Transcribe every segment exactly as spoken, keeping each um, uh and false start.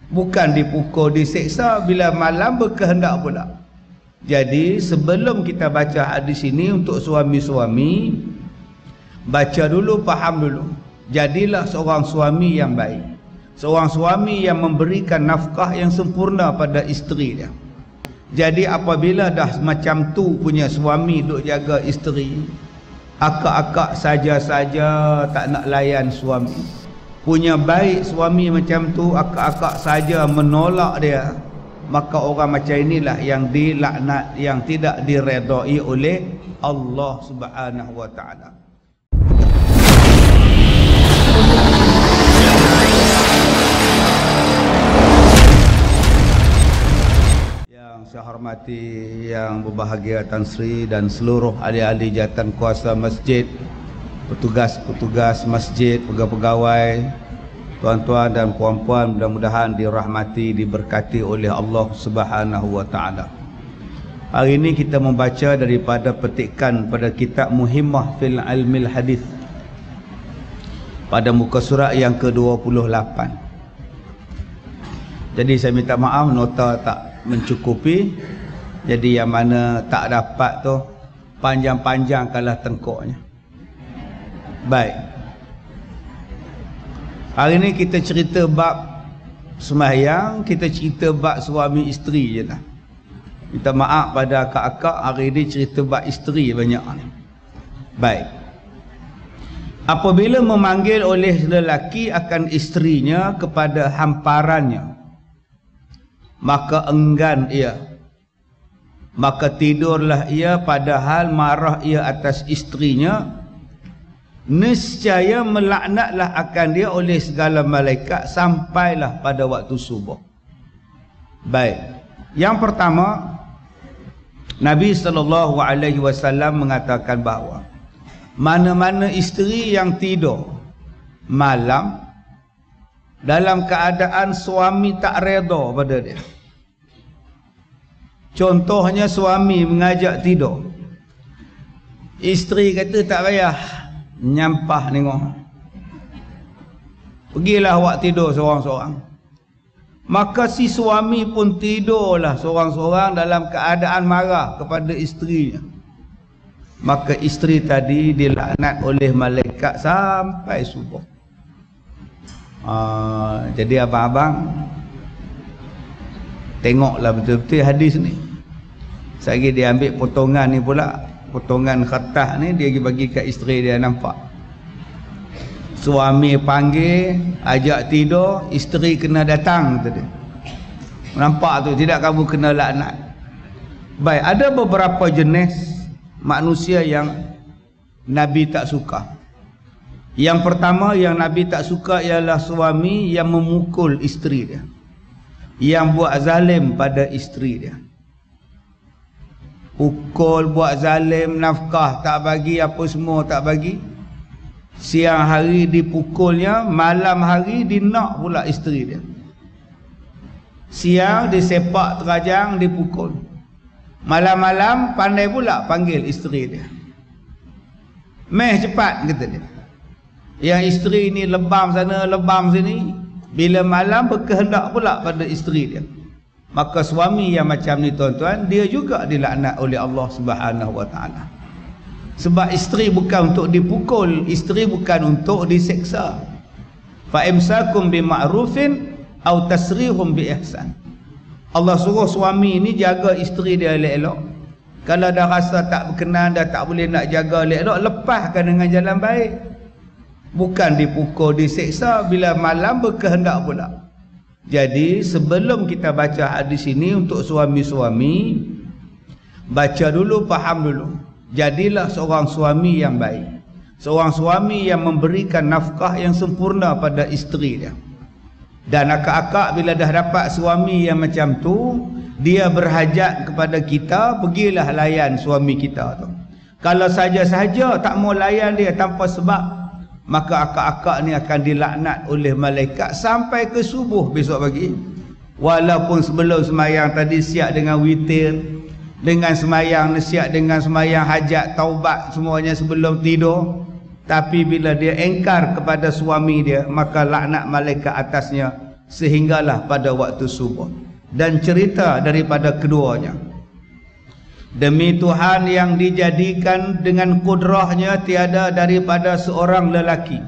bukan dipukul, diseksa, bila malam berkehendak pula. Jadi sebelum kita baca hadis ini untuk suami-suami, baca dulu, faham dulu. Jadilah seorang suami yang baik, seorang suami yang memberikan nafkah yang sempurna pada isteri dia. Jadi apabila dah macam tu punya suami duk jaga isteri, akak-akak saja-saja tak nak layan suami, punya baik suami macam tu, akak-akak saja menolak dia, maka orang macam inilah yang dilaknat, yang tidak diredai oleh Allah Subhanahu wa taala. Saya hormati yang berbahagia Tan Sri dan seluruh ahli-ahli jawatan kuasa masjid, petugas-petugas masjid, pegawai-pegawai, tuan-tuan dan puan-puan, mudah-mudahan dirahmati, diberkati oleh Allah Subhanahu wa taala. Hari ini kita membaca daripada petikan pada kitab Muhimmah fil Ilmil Hadis pada muka surat yang ke dua puluh lapan. Jadi saya minta maaf nota tak mencukupi, jadi yang mana tak dapat tu panjang-panjang kalah tengkoknya. Baik, hari ni kita cerita bab sembahyang, kita cerita bab suami isteri je lah. Minta maaf pada akak-akak, hari ni cerita bab isteri banyak ni. Baik, apabila memanggil oleh lelaki akan isterinya kepada hamparannya, maka enggan ia, maka tidurlah ia padahal marah ia atas isterinya, nescaya melaknatlah akan dia oleh segala malaikat sampailah pada waktu subuh. Baik, yang pertama, Nabi sallallahu alaihi wasallam mengatakan bahawa mana-mana isteri yang tidur malam dalam keadaan suami tak redha pada dia, contohnya suami mengajak tidur, isteri kata tak payah, nyampah tengok, pergilah awak tidur seorang-seorang, maka si suami pun tidurlah seorang-seorang dalam keadaan marah kepada isterinya, maka isteri tadi dilaknat oleh malaikat sampai subuh. Uh, jadi abang-abang tengoklah betul-betul hadis ni. Saya dia ambil potongan ni pula, potongan khatas ni dia bagi kat isteri dia, nampak suami panggil ajak tidur, isteri kena datang tadi. Nampak tu, tidak kamu kena laknat. Baik, ada beberapa jenis manusia yang Nabi tak suka. Yang pertama yang Nabi tak suka ialah suami yang memukul isteri dia, yang buat zalim pada isteri dia. Pukul, buat zalim, nafkah tak bagi, apa semua tak bagi. Siang hari dipukulnya, malam hari dinak pula isteri dia. Siang disepak terajang, dipukul. Malam-malam pandai pula panggil isteri dia. Meh cepat kata dia. Yang isteri ni lebam sana, lebam sini, bila malam berkehendak pula pada isteri dia. Maka suami yang macam ni tuan-tuan, dia juga dilaknat oleh Allah Subhanahu wa taala. Sebab isteri bukan untuk dipukul, isteri bukan untuk diseksa. Fa imsakum bima'rufin aw tasrihum bi ihsan. Allah suruh suami ni jaga isteri dia elok-elok. Kalau dah rasa tak berkenan, dah tak boleh nak jaga elok-elok, lepaskan dengan jalan baik. Bukan dipukul, diseksa, bila malam berkehendak pula. Jadi sebelum kita baca hadis ini untuk suami-suami, baca dulu, faham dulu. Jadilah seorang suami yang baik, seorang suami yang memberikan nafkah yang sempurna pada isteri dia. Dan akak-akak bila dah dapat suami yang macam tu, dia berhajat kepada kita, pergilah layan suami kita tu. Kalau saja-saja tak mau layan dia tanpa sebab, maka akak-akak ni akan dilaknat oleh malaikat sampai ke subuh besok pagi. Walaupun sebelum semayang tadi siap dengan witir, dengan semayang siap dengan semayang hajat, taubat semuanya sebelum tidur, tapi bila dia engkar kepada suami dia, maka laknat malaikat atasnya sehinggalah pada waktu subuh. Dan cerita daripada keduanya, demi Tuhan yang dijadikan dengan kudrahnya tiada daripada seorang lelaki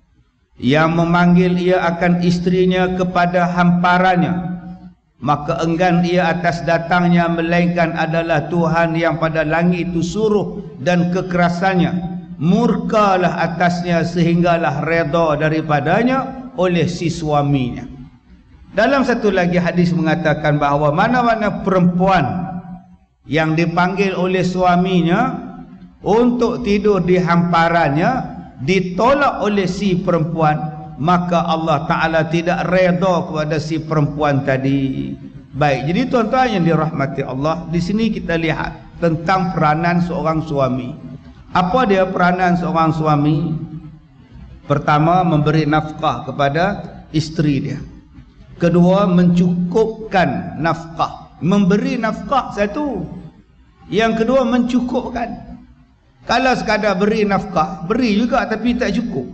yang memanggil ia akan istrinya kepada hamparannya, maka enggan ia atas datangnya, melainkan adalah Tuhan yang pada langit itu suruh dan kekerasannya, murkalah atasnya sehinggalah reda daripadanya oleh si suaminya. Dalam satu lagi hadis mengatakan bahawa mana-mana perempuan yang dipanggil oleh suaminya untuk tidur di hamparannya ditolak oleh si perempuan, maka Allah Ta'ala tidak reda kepada si perempuan tadi. Baik, jadi tuan-tuan yang dirahmati Allah, di sini kita lihat tentang peranan seorang suami. Apa dia peranan seorang suami? Pertama, memberi nafkah kepada isteri dia. Kedua, mencukupkan nafkah. Memberi nafkah satu. Yang kedua, mencukupkan. Kalau sekadar beri nafkah, beri juga tapi tak cukup.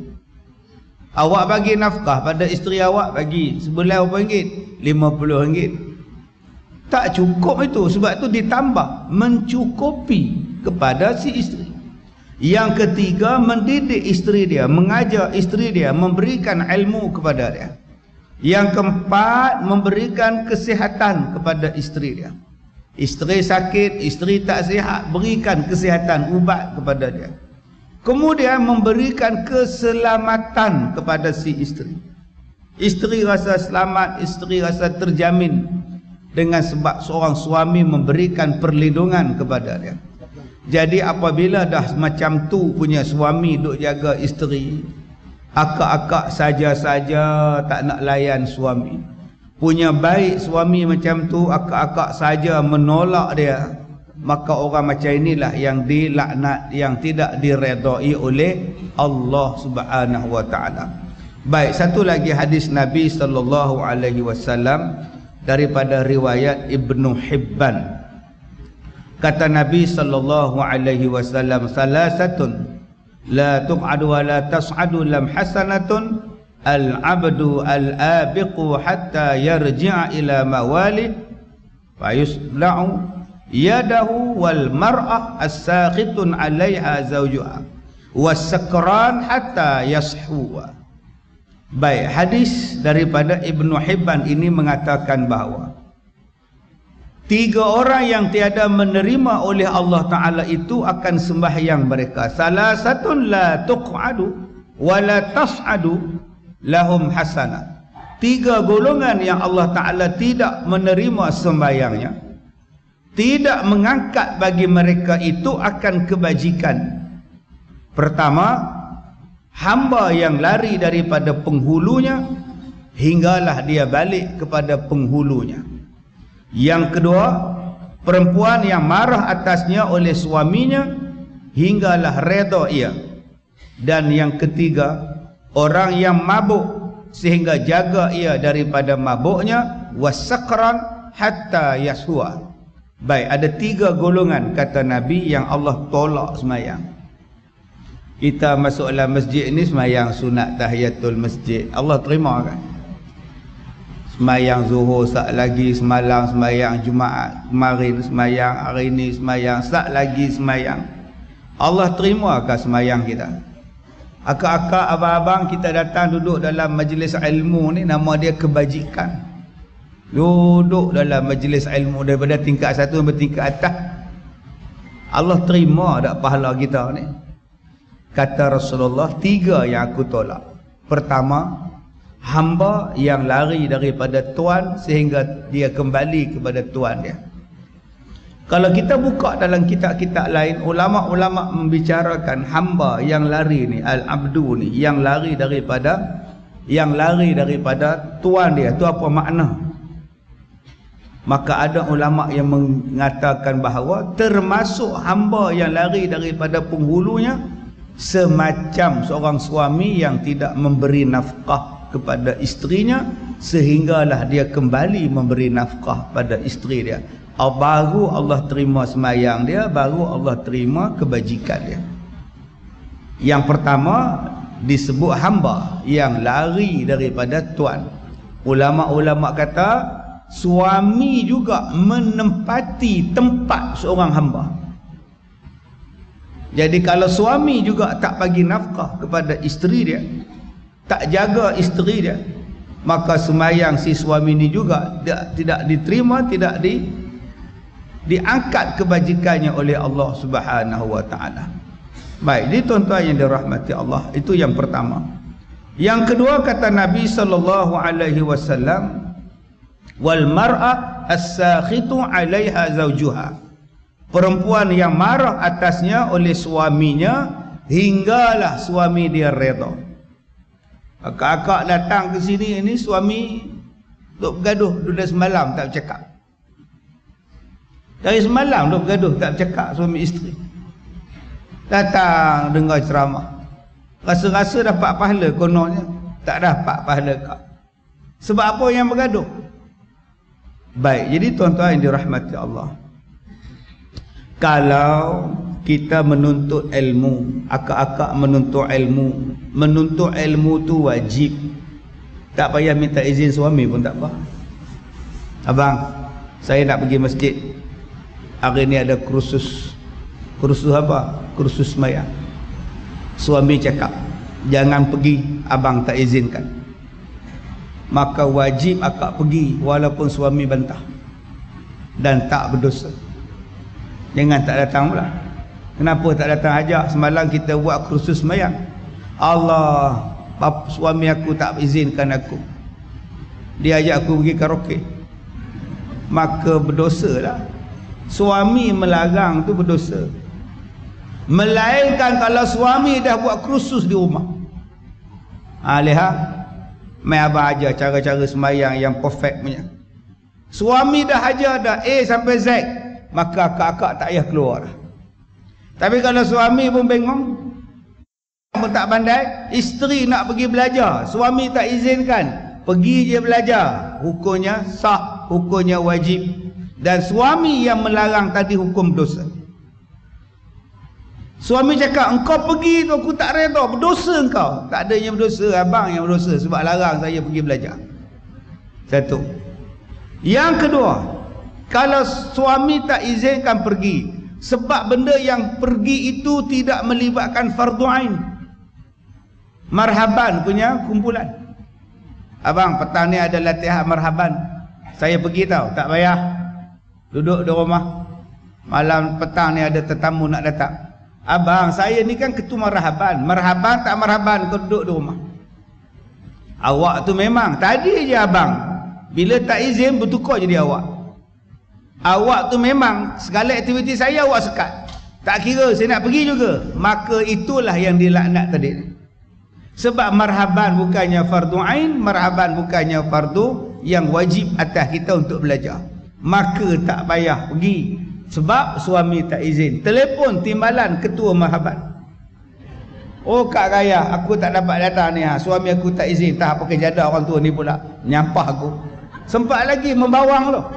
Awak bagi nafkah pada isteri awak, bagi sebulan berapa ringgit? lima puluh ringgit. Tak cukup itu, sebab itu ditambah, mencukupi kepada si isteri. Yang ketiga, mendidik isteri dia, mengajar isteri dia, memberikan ilmu kepada dia. Yang keempat, memberikan kesihatan kepada isteri dia. Isteri sakit, isteri tak sihat, berikan kesihatan, ubat kepada dia. Kemudian memberikan keselamatan kepada si isteri. Isteri rasa selamat, isteri rasa terjamin dengan sebab seorang suami memberikan perlindungan kepada dia. Jadi apabila dah macam tu punya suami duk jaga isteri, akak-akak saja-saja tak nak layan suami. Punya baik suami macam tu, akak-akak saja menolak dia, maka orang macam inilah yang dilaknat, yang tidak diredai oleh Allah Subhanahu wa taala. Baik, satu lagi hadis Nabi sallallahu alaihi wasallam daripada riwayat Ibnu Hibban. Kata Nabi sallallahu alaihi wasallam, salasatun la tuq'adu wa la tas'adu lam hasanatun al-'abdu al-abiqu hatta yarji'a ila mawalih fa yusda'u yadahu wal mar'ah as-sakhitun 'alaiha zawjuha was-sakran hatta yashuwa. Baik, hadis daripada Ibnu Hibban ini mengatakan bahawa tiga orang yang tiada menerima oleh Allah Ta'ala itu akan sembahyang mereka. Salah satu la tuq'adu wa la tas'adu lahum hasanah. Tiga golongan yang Allah Ta'ala tidak menerima sembahyangnya, tidak mengangkat bagi mereka itu akan kebajikan. Pertama, hamba yang lari daripada penghulunya hinggalah dia balik kepada penghulunya. Yang kedua, perempuan yang marah atasnya oleh suaminya hinggalah reda ia. Dan yang ketiga, orang yang mabuk sehingga jaga ia daripada mabuknya, wasakran hatta yaswa. Baik, ada tiga golongan kata Nabi yang Allah tolak semayang. Kita masuk dalam masjid ni semayang sunat tahiyatul masjid, Allah terima kan? Semayang zuhur sat lagi, semalam semayang Jumaat, kemarin semayang, hari ini semayang, sat lagi semayang. Allah terima ke semayang kita? Akak-akak, abang-abang kita datang duduk dalam majlis ilmu ni, nama dia kebajikan. Duduk dalam majlis ilmu daripada tingkat satu sampai tingkat atas. Allah terima tak pahala kita ni? Kata Rasulullah, tiga yang aku tolak. Pertama, hamba yang lari daripada tuan sehingga dia kembali kepada tuan dia. Kalau kita buka dalam kitab-kitab lain, ulama-ulama membicarakan hamba yang lari ni, al-abdu ni, yang lari daripada yang lari daripada tuan dia, tu apa makna? Maka ada ulama yang mengatakan bahawa termasuk hamba yang lari daripada penghulunya semacam seorang suami yang tidak memberi nafkah kepada isterinya sehinggalah dia kembali memberi nafkah pada isteri dia. Baru Allah terima semayang dia, baru Allah terima kebajikan dia. Yang pertama disebut hamba yang lari daripada tuan. Ulama-ulama kata suami juga menempati tempat seorang hamba. Jadi kalau suami juga tak bagi nafkah kepada isteri dia, tak jaga isteri dia, maka sembahyang si suami ni juga tidak, tidak diterima, tidak di, diangkat kebajikannya oleh Allah Subhanahu wa taala. Baik, jadi tuan-tuan yang dirahmati Allah, itu yang pertama. Yang kedua, kata Nabi sallallahu alaihi wasallam, wal mar'a as-sakhitu 'alaiha zawjuha. Perempuan yang marah atasnya oleh suaminya hinggalah suami dia redha. Akak-akak datang ke sini, ini suami duk bergaduh dari semalam tak bercakap. Dari semalam duk bergaduh tak bercakap suami isteri. Datang dengar ceramah, rasa-rasa dapat pahala, kononnya tak dapat pahala kak. Sebab apa yang bergaduh? Baik, jadi tuan-tuan yang dirahmati Allah, kalau kita menuntut ilmu, akak-akak menuntut ilmu, menuntut ilmu tu wajib. Tak payah minta izin suami pun tak apa. Abang, saya nak pergi masjid, hari ni ada kursus. Kursus apa? Kursus sembahyang. Suami cakap, jangan pergi, abang tak izinkan. Maka wajib akak pergi walaupun suami bantah, dan tak berdosa. Jangan tak datang pula. Kenapa tak datang ajak? Semalam kita buat kursus sembahyang, Allah, bapa, suami aku tak izinkan aku, dia ajak aku pergi karaoke. Maka berdosa lah. Suami melarang tu berdosa. Melainkan kalau suami dah buat kursus di rumah. Ha, lihat, mai abang ajar cara-cara sembahyang yang perfect punya. Suami dah ajar dah A sampai Z, maka akak-akak tak payah keluar. Tapi kalau suami pun bengong, pun tak pandai, isteri nak pergi belajar, suami tak izinkan, pergi je belajar, hukumnya sah, hukumnya wajib. Dan suami yang melarang tadi hukum dosa. Suami cakap, engkau pergi tu aku tak reda, berdosa engkau. Tak ada yang berdosa, abang yang berdosa sebab larang saya pergi belajar. Satu. Yang kedua, kalau suami tak izinkan pergi, sebab benda yang pergi itu tidak melibatkan fardu ain, marhaban punya kumpulan. Abang, petang ni ada latihan marhaban, saya pergi tau, tak payah duduk di rumah. Malam petang ni ada tetamu nak datang. Abang, saya ni kan ketua marhaban. Marhaban tak marhaban, kau duduk di rumah. Awak tu memang tadi je abang, bila tak izin bertukar jadi awak. Awak tu memang segala aktiviti saya awak sekat, tak kira saya nak pergi juga. Maka itulah yang dilaknat tadi. Sebab marhaban bukannya fardu ain, marhaban bukannya fardu yang wajib atas kita untuk belajar. Maka tak payah pergi sebab suami tak izin. Telefon timbalan ketua marhaban, oh kak Raya, aku tak dapat datang ni, ha, suami aku tak izin. Tak apa, kejadah orang tua ni pula nyampah aku, sempat lagi membawang tu.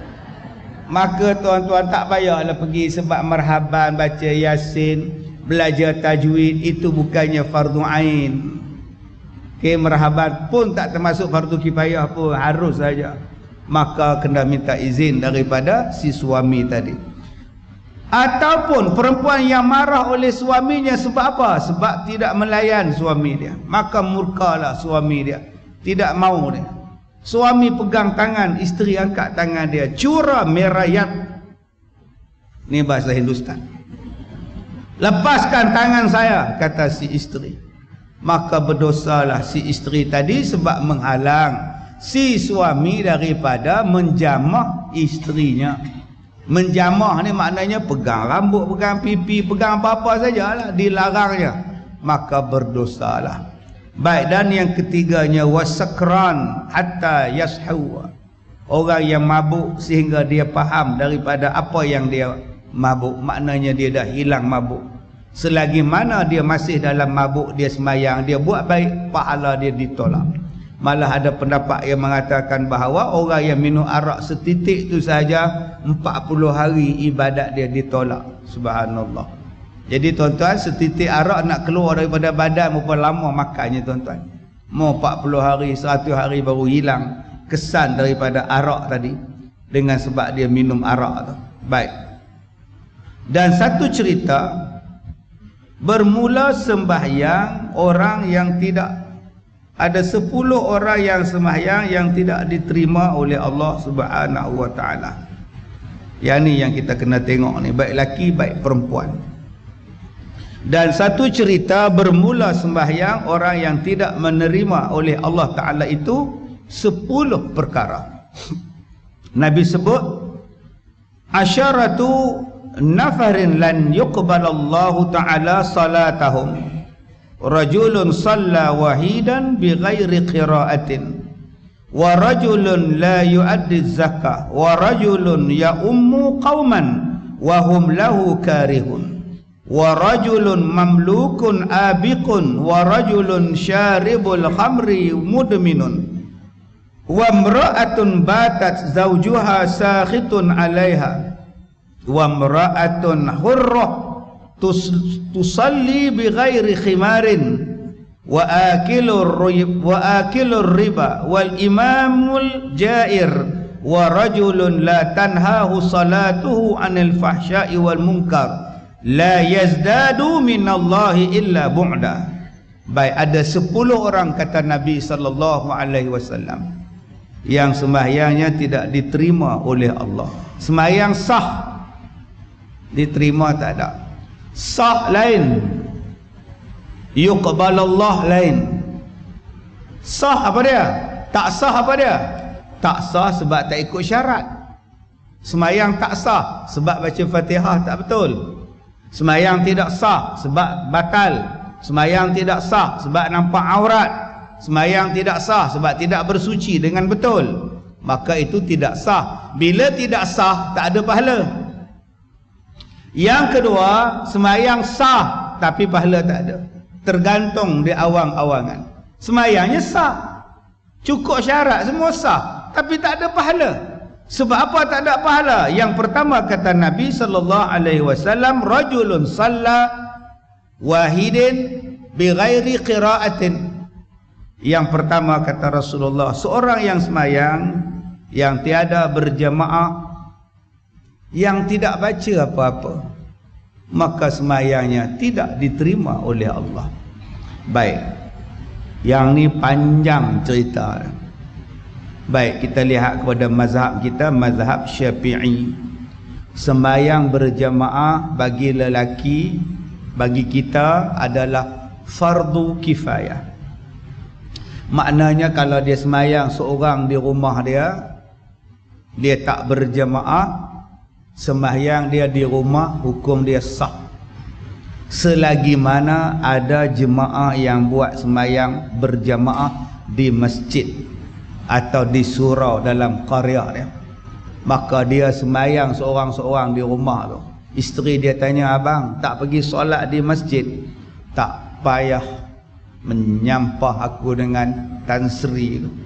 Maka tuan-tuan tak payahlah pergi sebab marhaban, baca yasin, belajar tajwid, itu bukannya fardu ain. Okay, marhaban pun tak termasuk fardu kifayah pun, harus saja. Maka kena minta izin daripada si suami tadi. Ataupun perempuan yang marah oleh suaminya sebab apa? Sebab tidak melayan suami dia, maka murkalah suami dia, tidak mau dia. Suami pegang tangan isteri, angkat tangan dia, cura merayat, ni bahasa Hindustan. Lepaskan tangan saya, kata si isteri. Maka berdosalah si isteri tadi sebab menghalang si suami daripada menjamah istrinya. Menjamah ni maknanya pegang rambut, pegang pipi, pegang apa-apa sajalah, dilarangnya. Maka berdosalah. Baik, dan yang ketiganya wasakran hatta yashaw. Orang yang mabuk sehingga dia faham daripada apa yang dia mabuk, maknanya dia dah hilang mabuk. Selagi mana dia masih dalam mabuk, dia sembahyang, dia buat baik, pahala dia ditolak. Malah ada pendapat yang mengatakan bahawa orang yang minum arak setitik tu saja empat puluh hari ibadat dia ditolak. Subhanallah. Jadi tuan-tuan, setitik arak nak keluar daripada badan berapa lama makannya tuan-tuan? Mau empat puluh hari, seratus hari baru hilang kesan daripada arak tadi, dengan sebab dia minum arak tu. Baik. Dan satu cerita, bermula sembahyang orang yang tidak, ada sepuluh orang yang sembahyang yang tidak diterima oleh Allah Subhanahu wa taala. Yang ni yang kita kena tengok ni, baik lelaki baik perempuan. Dan satu cerita, bermula sembahyang orang yang tidak menerima oleh Allah Ta'ala itu sepuluh perkara. Nabi sebut, asyaratu nafarin lan yuqbalallahu ta'ala salatahum. Rajulun salla wahidan bighairi qira'atin, wa rajulun la yuaddi zakah, wa rajulun ya'ummu qauman wa hum lahu karihun, wa rajulun mamlukun abiqun, wa rajulun syaribul khamri mudminun, wa imra'atun batat zawjuha sakhitun 'alaiha, wa imra'atun hurrah tus, tusalli bighairi khimarin, wa akilur wa akilur riba wal imamul jair, wa rajulun la tanhahu salatuhu 'anil fahsya'i wal munkar, la yazdadu minallahi illa bu'da. Baik, ada sepuluh orang kata Nabi sallallahu alaihi wasallam yang sembahyangnya tidak diterima oleh Allah. Sembahyang sah, diterima tak ada. Sah lain, yuqbalallah lain. Sah apa dia? Tak sah apa dia? Tak sah sebab tak ikut syarat. Sembahyang tak sah sebab baca Fatihah tak betul. Sembahyang tidak sah sebab batal. Sembahyang tidak sah sebab nampak aurat. Sembahyang tidak sah sebab tidak bersuci dengan betul. Maka itu tidak sah. Bila tidak sah, tak ada pahala. Yang kedua, sembahyang sah tapi pahala tak ada. Tergantung di awang-awangan. Sembahyangnya sah, cukup syarat, semua sah, tapi tak ada pahala. Sebab apa tak ada pahala? Yang pertama kata Nabi sallallahu alaihi wasallam, rajulun salla wahidin bighairi qira'atin. Yang pertama kata Rasulullah, seorang yang sembahyang yang tiada berjamaah, yang tidak baca apa-apa, maka sembahyangnya tidak diterima oleh Allah. Baik, yang ni panjang cerita. Baik, kita lihat kepada mazhab kita, mazhab Syafi'i. Sembahyang berjamaah bagi lelaki, bagi kita adalah fardu kifayah. Maknanya kalau dia sembahyang seorang di rumah dia, dia tak berjamaah, sembahyang dia di rumah, hukum dia sah. Selagi mana ada jemaah yang buat sembahyang berjamaah di masjid atau di surau dalam qarya dia, maka dia sembahyang seorang-seorang di rumah tu. Isteri dia tanya, abang tak pergi solat di masjid? Tak payah menyampah aku dengan Tan Sri tu.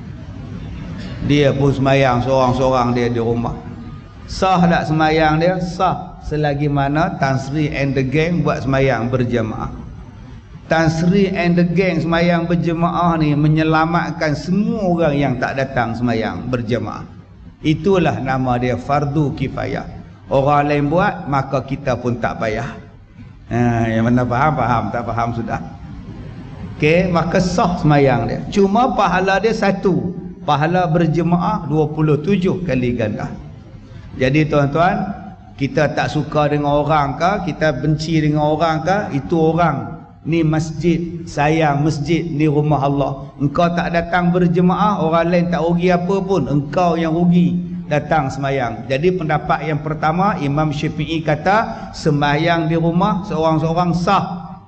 Dia pun sembahyang seorang-seorang dia di rumah. Sah tak sembahyang dia? Sah, selagi mana Tan Sri and the gang buat sembahyang berjamaah. Tan Sri and the gang sembahyang berjamaah ni menyelamatkan semua orang yang tak datang sembahyang berjamaah. Itulah nama dia fardu kifayah. Orang lain buat, maka kita pun tak payah. Ha, yang mana faham, faham. Tak faham sudah. Okey, maka sah sembahyang dia. Cuma pahala dia satu. Pahala berjemaah dua puluh tujuh kali ganda. Jadi tuan-tuan, kita tak suka dengan orang ke, kita benci dengan orang ke, itu orang. Ni masjid, sayang masjid, ni rumah Allah. Engkau tak datang berjemaah, orang lain tak rugi apa pun, engkau yang rugi datang sembahyang. Jadi pendapat yang pertama, Imam Syafi'i kata sembahyang di rumah seorang-seorang sah,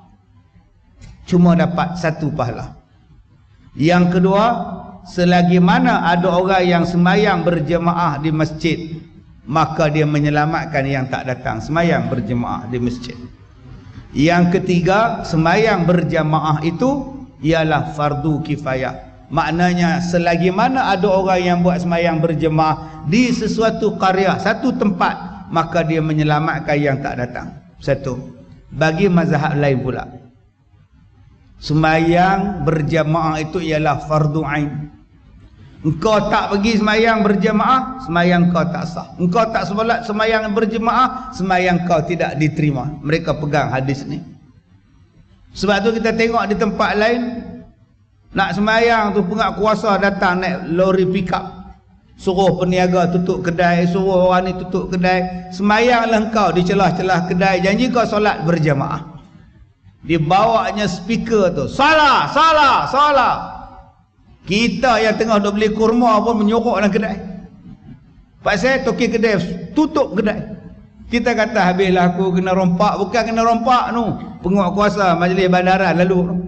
cuma dapat satu pahala. Yang kedua, selagi mana ada orang yang sembahyang berjemaah di masjid, maka dia menyelamatkan yang tak datang sembahyang berjemaah di masjid. Yang ketiga, sembahyang berjamaah itu ialah fardu kifayah. Maknanya selagi mana ada orang yang buat sembahyang berjemaah di sesuatu qarya, satu tempat, maka dia menyelamatkan yang tak datang. Satu. Bagi mazhab lain pula, Semayang berjamaah itu ialah fardu ain. Engkau tak pergi semayang berjamaah, semayang kau tak sah. Engkau tak solat semayang berjamaah, semayang kau tidak diterima. Mereka pegang hadis ni. Sebab tu kita tengok di tempat lain, nak semayang tu penguasa datang naik lori pickup, suruh peniaga tutup kedai, suruh orang ni tutup kedai. Semayanglah engkau di celah-celah kedai, janji kau solat berjamaah. Dibawanya speaker tu, salah, salah, salah. Kita yang tengah duk beli kurma pun menyorok dalam kedai. Pak saya toki kedai, tutup kedai. Kita kata habislah aku kena rompak. Bukan kena rompak tu, penguasa majlis bandaran lalu.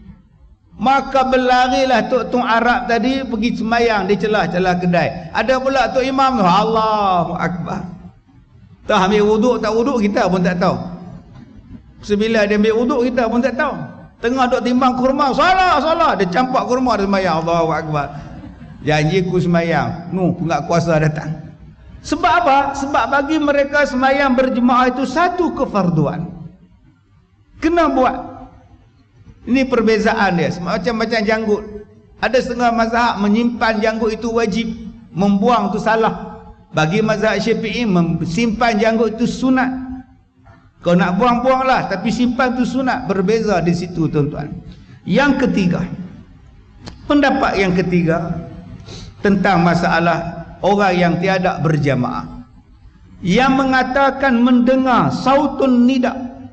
Maka berlarilah tok-tok Arab tadi pergi semayang di celah-celah kedai. Ada pula tok imam tu, Allahu Akbar. Tak ambil wuduk tak wuduk kita pun tak tahu. Sebila dia ambil wuduk kita pun tak tahu. Tengah duk timbang kurma, salah, salah. Dia campak kurma, dia semayang. Allahu Akbar. Janji ku semayang. Nu, pengat kuasa datang. Sebab apa? Sebab bagi mereka semayang berjemaah itu satu kefarduan. Kena buat. Ini perbezaan dia. Macam-macam janggut. Ada setengah mazhab menyimpan janggut itu wajib. Membuang itu salah. Bagi mazhab Syafi'i, simpan janggut itu sunat. Kau nak buang-buanglah, tapi simpan tu sunat. Berbeza di situ tuan-tuan. Yang ketiga, pendapat yang ketiga tentang masalah orang yang tiada berjamaah, yang mengatakan mendengar sautun nida.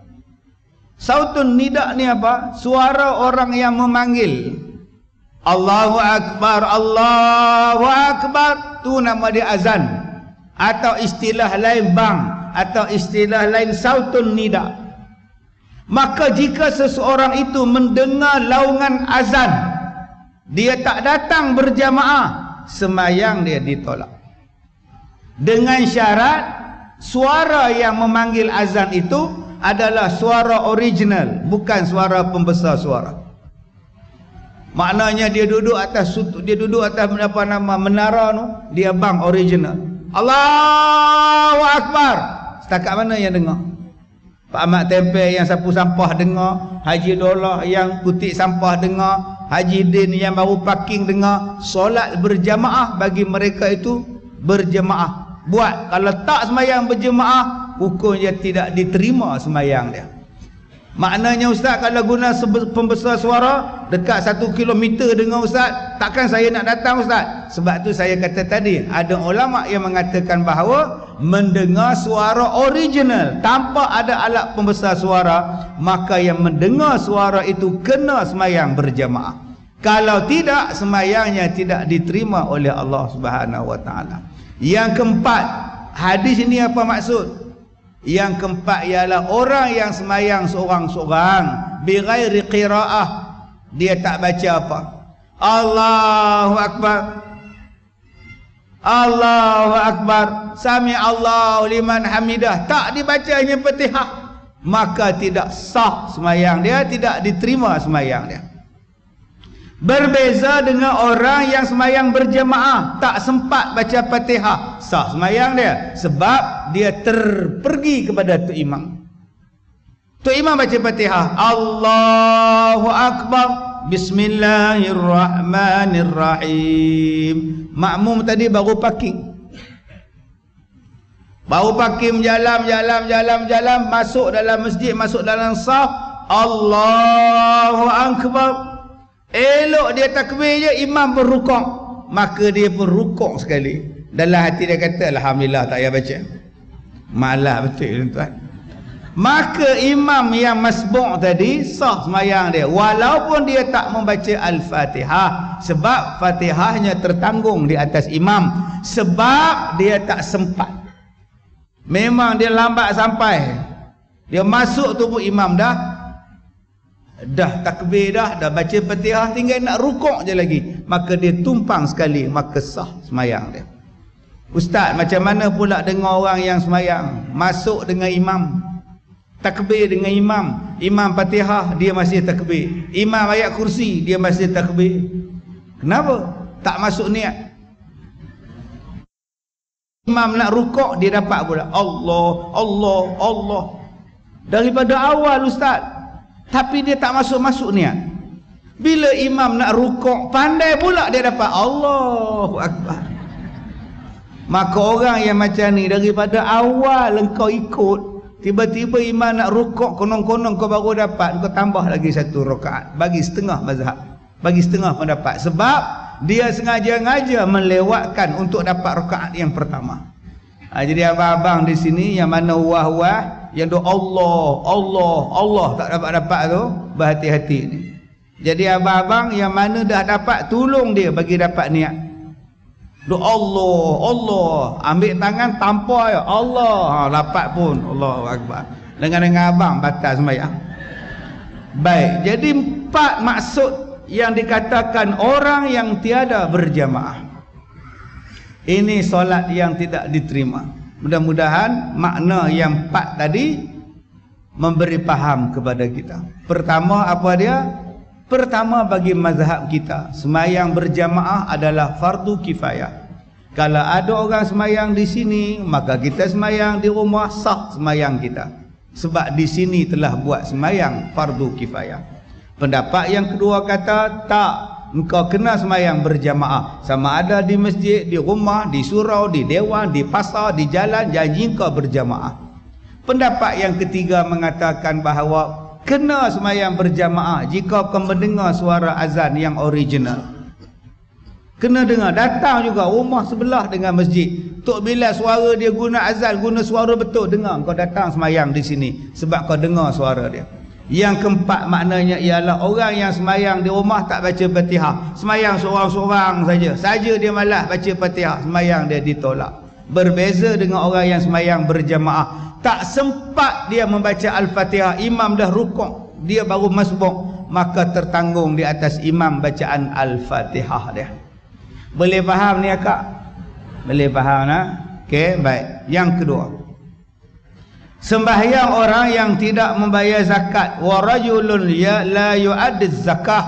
Sautun nida ni apa? Suara orang yang memanggil Allahu Akbar, Allahu Akbar, tu nama dia azan. Atau istilah lain bang, atau istilah lain sautun nida. Maka jika seseorang itu mendengar laungan azan, dia tak datang berjamaah, semayang dia ditolak. Dengan syarat suara yang memanggil azan itu adalah suara original, bukan suara pembesar suara. Maknanya dia duduk atas dia duduk atas apa nama menara tu, dia bang original. Allahu Akbar. Setakat mana yang dengar? Pak Ahmad Tempel yang sapu sampah dengar, Haji Dolah yang kutik sampah dengar, Haji Din yang baru parking dengar. Solat berjamaah bagi mereka itu berjamaah. Buat. Kalau tak semayang berjamaah, hukumnya tidak diterima semayang dia. Maknanya ustaz, kalau guna pembesar suara dekat satu kilometer dengan ustaz, takkan saya nak datang ustaz. Sebab tu saya kata tadi, ada ulama yang mengatakan bahawa mendengar suara original tanpa ada alat pembesar suara, maka yang mendengar suara itu kena semayang berjamaah. Kalau tidak, semayangnya tidak diterima oleh Allah Subhanahu Wa Taala. Yang keempat, hadis ini apa maksud? Yang keempat ialah orang yang semayang seorang-seorang bighairi qiraah, dia tak baca apa. Allahu Akbar, Allahu Akbar, Sami Allahu liman hamidah, tak dibacanya Fatihah, maka tidak sah semayang dia, tidak diterima semayang dia. Berbeza dengan orang yang semayang berjamaah, tak sempat baca Fatihah, sah semayang dia, sebab dia terpergi kepada tu imam. Tu imam baca Fatihah, Allahu Akbar, Bismillahirrahmanirrahim. Makmum tadi baru parking, baru parking, jalan, jalan, jalan, jalan, masuk dalam masjid, masuk dalam saf, Allahu Akbar. Elok dia takbir je, imam berrukuk, maka dia pun rukuk sekali. Dalam hati dia kata, alhamdulillah tak payah baca. Malah betul tuan. Maka imam yang masbuk tadi sah semayang dia, walaupun dia tak membaca Al-Fatihah, sebab Fatihahnya tertanggung di atas imam, sebab dia tak sempat. Memang dia lambat sampai, dia masuk tubuh imam dah dah takbir dah, dah baca Fatihah, tinggal nak rukuk je lagi, maka dia tumpang sekali, maka sah semayang dia. Ustaz, macam mana pula dengar orang yang semayang masuk dengan imam, takbir dengan imam, imam Fatihah dia masih takbir, imam ayat kursi dia masih takbir, kenapa? Tak masuk niat. Imam nak rukuk, dia dapat pula Allah, Allah, Allah. Daripada awal ustaz, tapi dia tak masuk-masuk niat. Bila imam nak rukuk, pandai pula dia dapat Allahu Akbar. Maka orang yang macam ni, daripada awal engkau ikut, tiba-tiba imam nak rukuk, konong-konong kau baru dapat, kau tambah lagi satu rakaat, bagi setengah mazhab, bagi setengah pendapat. Sebab dia sengaja-ngaja melewatkan untuk dapat rakaat yang pertama. Ha, jadi abang-abang di sini yang mana wah-wah, yang doa Allah, Allah, Allah tak dapat-dapat tu, berhati-hati ni. Jadi abang-abang yang mana dah dapat, tolong dia bagi dapat niat. Doa Allah, Allah, ambil tangan tampar ya, Allah, ha, dapat pun, Allahu Akbar. Dengan-dengan abang batal sembahyang. Baik, jadi empat maksud yang dikatakan orang yang tiada berjamaah. Ini solat yang tidak diterima. Mudah-mudahan makna yang empat tadi memberi faham kepada kita. Pertama apa dia? Pertama, bagi mazhab kita, semayang berjamaah adalah fardu kifayah. Kalau ada orang semayang di sini, maka kita semayang di rumah, sah semayang kita. Sebab di sini telah buat semayang fardu kifayah. Pendapat yang kedua kata, tak, engkau kena semayang berjamaah. Sama ada di masjid, di rumah, di surau, di dewan, di pasar, di jalan, janji engkau berjamaah. Pendapat yang ketiga mengatakan bahawa kena semayang berjamaah jika kau mendengar suara azan yang original. Kena dengar, datang juga rumah sebelah dengan masjid. Tok bila suara dia guna azan, guna suara betul, dengar kau datang semayang di sini sebab kau dengar suara dia. Yang keempat maknanya ialah orang yang semayang di rumah tak baca Fatihah, semayang seorang-seorang saja. Saja dia malas baca Fatihah, semayang dia ditolak. Berbeza dengan orang yang semayang berjamaah, tak sempat dia membaca Al-Fatihah, imam dah rukuk, dia baru masbuk, maka tertanggung di atas imam bacaan Al-Fatihah dia. Boleh faham ni akak? Boleh faham nah? Okey, baik. Yang kedua, sembahyang orang yang tidak membayar zakat, wa rajulun ya la yu'addiz zakah.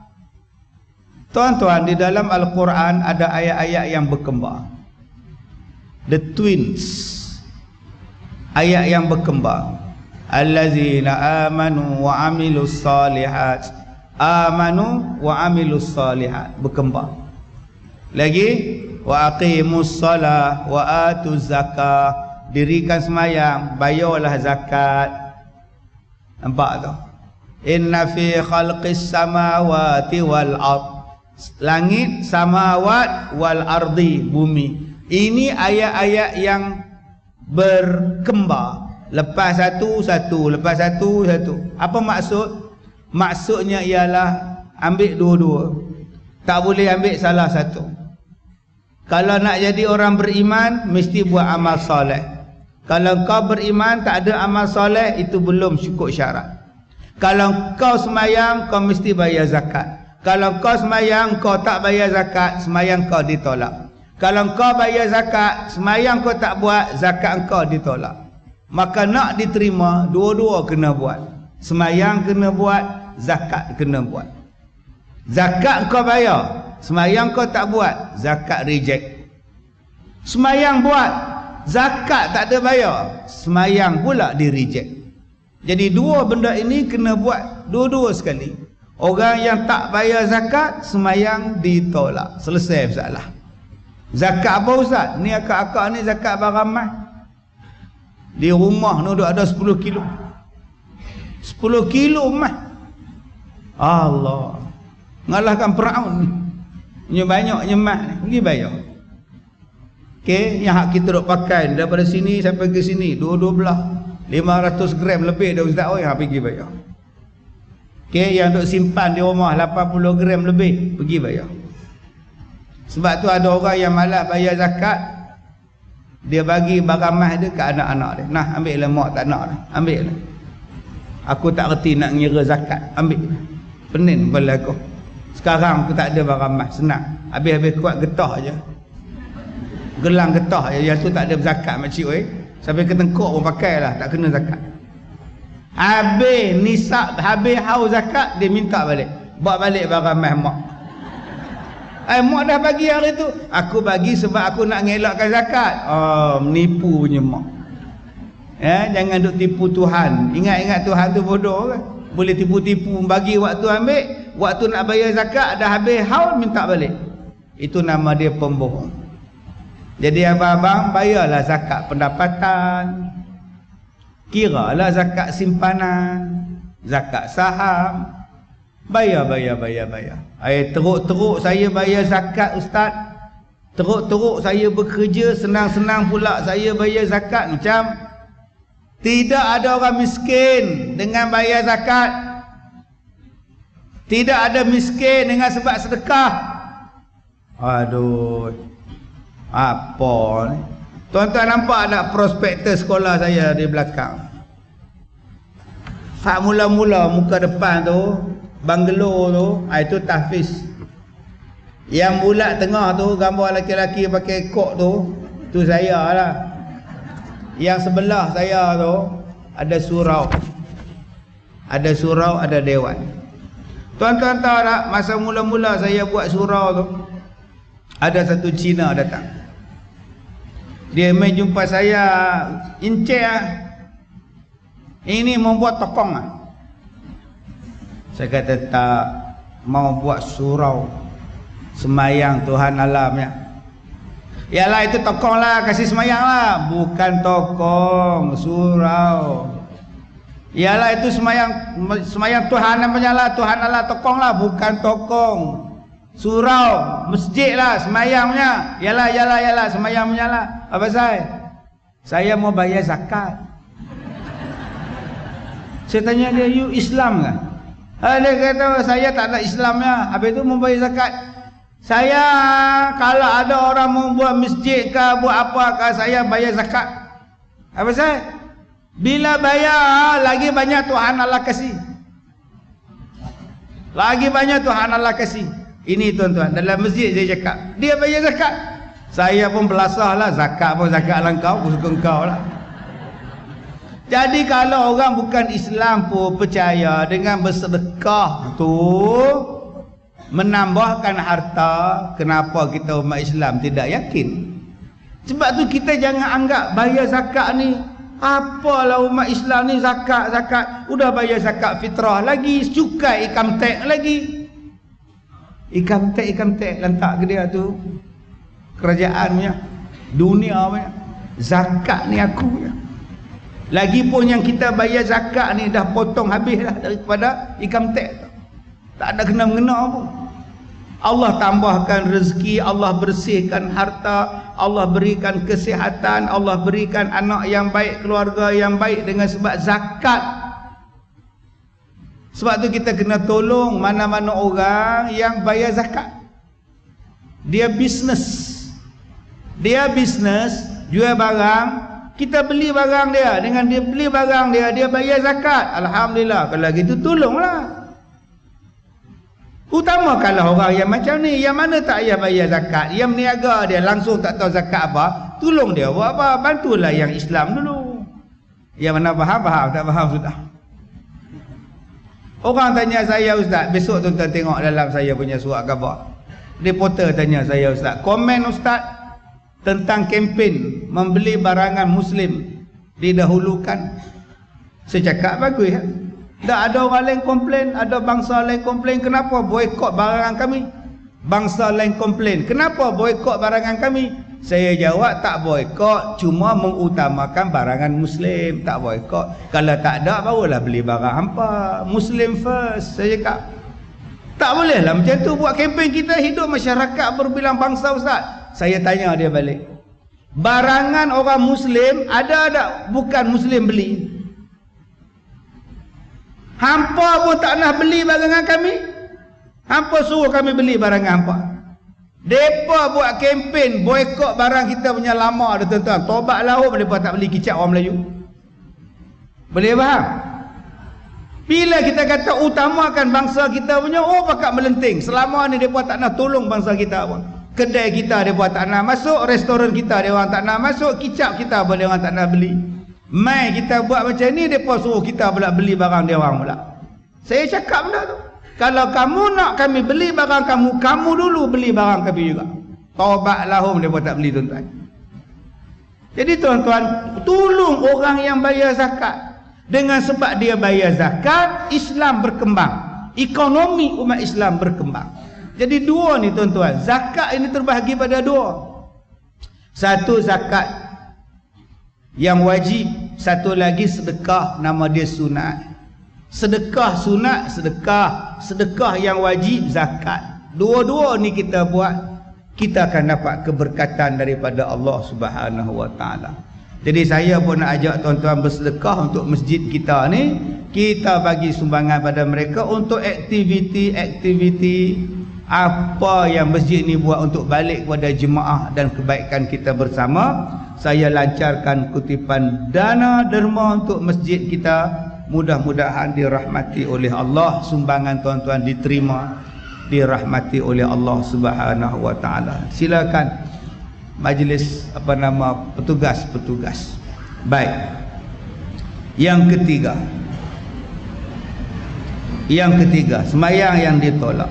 Tuan-tuan, di dalam Al-Quran ada ayat-ayat yang berkembang. The twins, ayat yang berkembang. Allazina amanu wa amilus salihat, amanu wa amilus salihat, berkembang. Lagi wa aqimus salah wa atuz zakah, dirikan semayang, bayarlah zakat. Nampak tu? Inna fi khalqis samawati wal ard, langit, samawat, wal ardi, bumi. Ini ayat-ayat yang berkembar, lepas satu satu, lepas satu satu. Apa maksud? Maksudnya ialah ambil dua-dua, tak boleh ambil salah satu. Kalau nak jadi orang beriman, mesti buat amal soleh. Kalau kau beriman tak ada amal soleh, itu belum cukup syarat. Kalau kau semayang, kau mesti bayar zakat. Kalau kau semayang, kau tak bayar zakat, semayang kau ditolak. Kalau kau bayar zakat, semayang kau tak buat, zakat kau ditolak. Maka nak diterima, dua-dua kena buat. Semayang kena buat, zakat kena buat. Zakat kau bayar, semayang kau tak buat, zakat reject. Semayang buat, zakat tak ada bayar, semayang pula di reject. Jadi dua benda ini kena buat dua-dua sekali. Orang yang tak bayar zakat, semayang ditolak. Selesai masalah. Zakat apa Ustaz? Ni akak-akak ni zakat baramah. Di rumah ni ada sepuluh kilo. sepuluh kilo mah. Allah. Ngalahkan Firaun ni. Punya banyak nyemat ni, pergi bayar. Okey, yang hak kita duk pakai daripada sini sampai ke sini, dua-dua belah lima ratus gram lebih dah Ustaz, oh yang pergi bayar. Okey, yang duk simpan di rumah lapan puluh gram lebih, pergi bayar. Sebab tu ada orang yang malas bayar zakat, dia bagi barang mas dia ke anak-anak dia. Nah, ambil lah, mak tak nak dah, ambil lah. Aku tak reti nak ngira zakat, ambil lah. Pening kepala aku. Sekarang aku tak ada barang mas, senang. Habis-habis kuat getah je. Gelang getah je, yang tu tak ada zakat makcik oi. Sampai ke tengkuk pun pakai lah, tak kena zakat. Habis nisab, habis haus zakat, dia minta balik. Bawa balik barang mas mak. Eh, mak dah bagi hari tu. Aku bagi sebab aku nak ngelakkan zakat. Oh, menipu punya mak. Ya, jangan duk tipu Tuhan. Ingat-ingat Tuhan tu bodoh kan? boleh tipu-tipu bagi waktu ambil, waktu nak bayar zakat dah habis haul minta balik. Itu nama dia pembohong. Jadi abang-abang bayarlah zakat pendapatan, kiralah zakat simpanan, zakat saham, bayar bayar bayar bayar. Ai teruk-teruk saya bayar zakat ustaz. Teruk-teruk saya bekerja, senang-senang pula saya bayar zakat. Macam tidak ada orang miskin dengan bayar zakat. Tidak ada miskin dengan sebab sedekah. Aduh, apa ni? Tuan-tuan nampak tak prospektus sekolah saya di belakang? Hak mula-mula muka depan tu, banglo tu, itu tahfiz. Yang bulat tengah tu, gambar laki-laki pakai kok tu, tu saya lah. Yang sebelah saya tu ada surau. Ada surau, ada dewan. Tuan-tuan tahu tak, masa mula-mula saya buat surau tu, ada satu Cina datang. Dia main jumpa saya, Encik ah, ini membuat tokong ah. Saya kata tak, mau buat surau semayang Tuhan alamnya. Yalah itu tokong lah, kasih semayang lah. Bukan tokong, surau. Yalah itu semayang, semayang Tuhan namanya lah, Tuhan Allah tokong lah. Bukan tokong, surau, masjid lah semayangnya. Yalah, yalah, yalah semayangnya lah. Apa saya? Saya mau bayar zakat. Saya tanya dia, you Islam kan? Ha, dia kata saya tak ada Islamnya. Habis itu mau bayar zakat. Saya kalau ada orang mau buat masjid ke, buat apa ke, saya bayar zakat. Apa saya? Bila bayar lagi banyak Tuhan Allah kasih. Lagi banyak Tuhan Allah kasih. Ini tuan-tuan, dalam masjid saya cakap, dia bayar zakat. Saya pun belasah lah, zakat pun zakat lah kau, suka kau lah. Jadi kalau orang bukan Islam pun percaya dengan bersedekah tu menambahkan harta, kenapa kita umat Islam tidak yakin? Sebab tu kita jangan anggap bayar zakat ni, apalah umat Islam ni zakat, zakat. Udah bayar zakat fitrah lagi, cukai income tax lagi. Income tax, income tax lantak ke dia tu, kerajaan punya, dunia punya. Zakat ni aku punya. Lagipun yang kita bayar zakat ni dah potong habis dah daripada income tax. Tak ada kena-mengena pun. Allah tambahkan rezeki, Allah bersihkan harta, Allah berikan kesihatan, Allah berikan anak yang baik, keluarga yang baik dengan sebab zakat. Sebab tu kita kena tolong mana-mana orang yang bayar zakat. Dia bisnes. Dia bisnes, jual barang, kita beli barang dia. Dengan dia beli barang dia, dia bayar zakat. Alhamdulillah. Kalau gitu tolonglah. Utama kalau orang yang macam ni, yang mana tak payah bayar zakat, yang meniaga dia langsung tak tahu zakat apa, tolong dia buat apa, bantulah yang Islam dulu. Yang mana faham, faham, tak faham sudah. Orang tanya saya, ustaz, besok tuan-tuan tengok dalam saya punya surat khabar, reporter tanya saya, ustaz, komen ustaz tentang kempen membeli barangan Muslim didahulukan. Saya cakap bagus ya. Tak ada orang lain komplain, ada bangsa lain komplain, kenapa boikot barangan kami? Bangsa lain komplain, kenapa boikot barangan kami? Saya jawab, tak boikot, cuma mengutamakan barangan Muslim, tak boikot. Kalau tak ada, barulah beli barang hampa. Muslim first, saya cakap. Tak boleh lah macam tu buat kempen. Kita hidup masyarakat berbilang bangsa, ustaz. Saya tanya dia balik, barangan orang Muslim ada tak bukan Muslim beli? Hampa pun tak nak beli barangan kami. Hampa suruh kami beli barangan hampa. Depa buat kempen boikot barang kita punya lama dah tuan-tuan. Tobat lahum depa tak beli kicap orang Melayu. Boleh faham? Bila kita kata utamakan bangsa kita punya, oh pakat melenting. Selama ni depa tak nak tolong bangsa kita pun. Kedai kita depa tak nak masuk, restoran kita dia orang tak nak masuk, kicap kita pun dia orang tak nak beli. Mai kita buat macam ni, depa suruh kita pula beli barang dia orang pula. Saya cakap benda tu. Kalau kamu nak kami beli barang kamu, kamu dulu beli barang kami juga. Taubat lahum depa tak beli tuan-tuan. Jadi tuan-tuan, tolong orang yang bayar zakat. Dengan sebab dia bayar zakat, Islam berkembang, ekonomi umat Islam berkembang. Jadi dua ni tuan-tuan, zakat ini terbahagi pada dua. Satu zakat yang wajib, satu lagi sedekah, nama dia sunat. Sedekah sunat, sedekah, sedekah yang wajib, zakat. Dua-dua ni kita buat, kita akan dapat keberkatan daripada Allah Subhanahu wa taala. Jadi saya pun nak ajak tuan-tuan bersedekah untuk masjid kita ni. Kita bagi sumbangan pada mereka untuk aktiviti-aktiviti apa yang masjid ni buat untuk balik kepada jemaah dan kebaikan kita bersama. Saya lancarkan kutipan dana derma untuk masjid kita. Mudah-mudahan dirahmati oleh Allah, sumbangan tuan-tuan diterima, dirahmati oleh Allah Subhanahu wa taala. Silakan majlis apa nama petugas-petugas. Baik. Yang ketiga. Yang ketiga, sembahyang yang ditolak.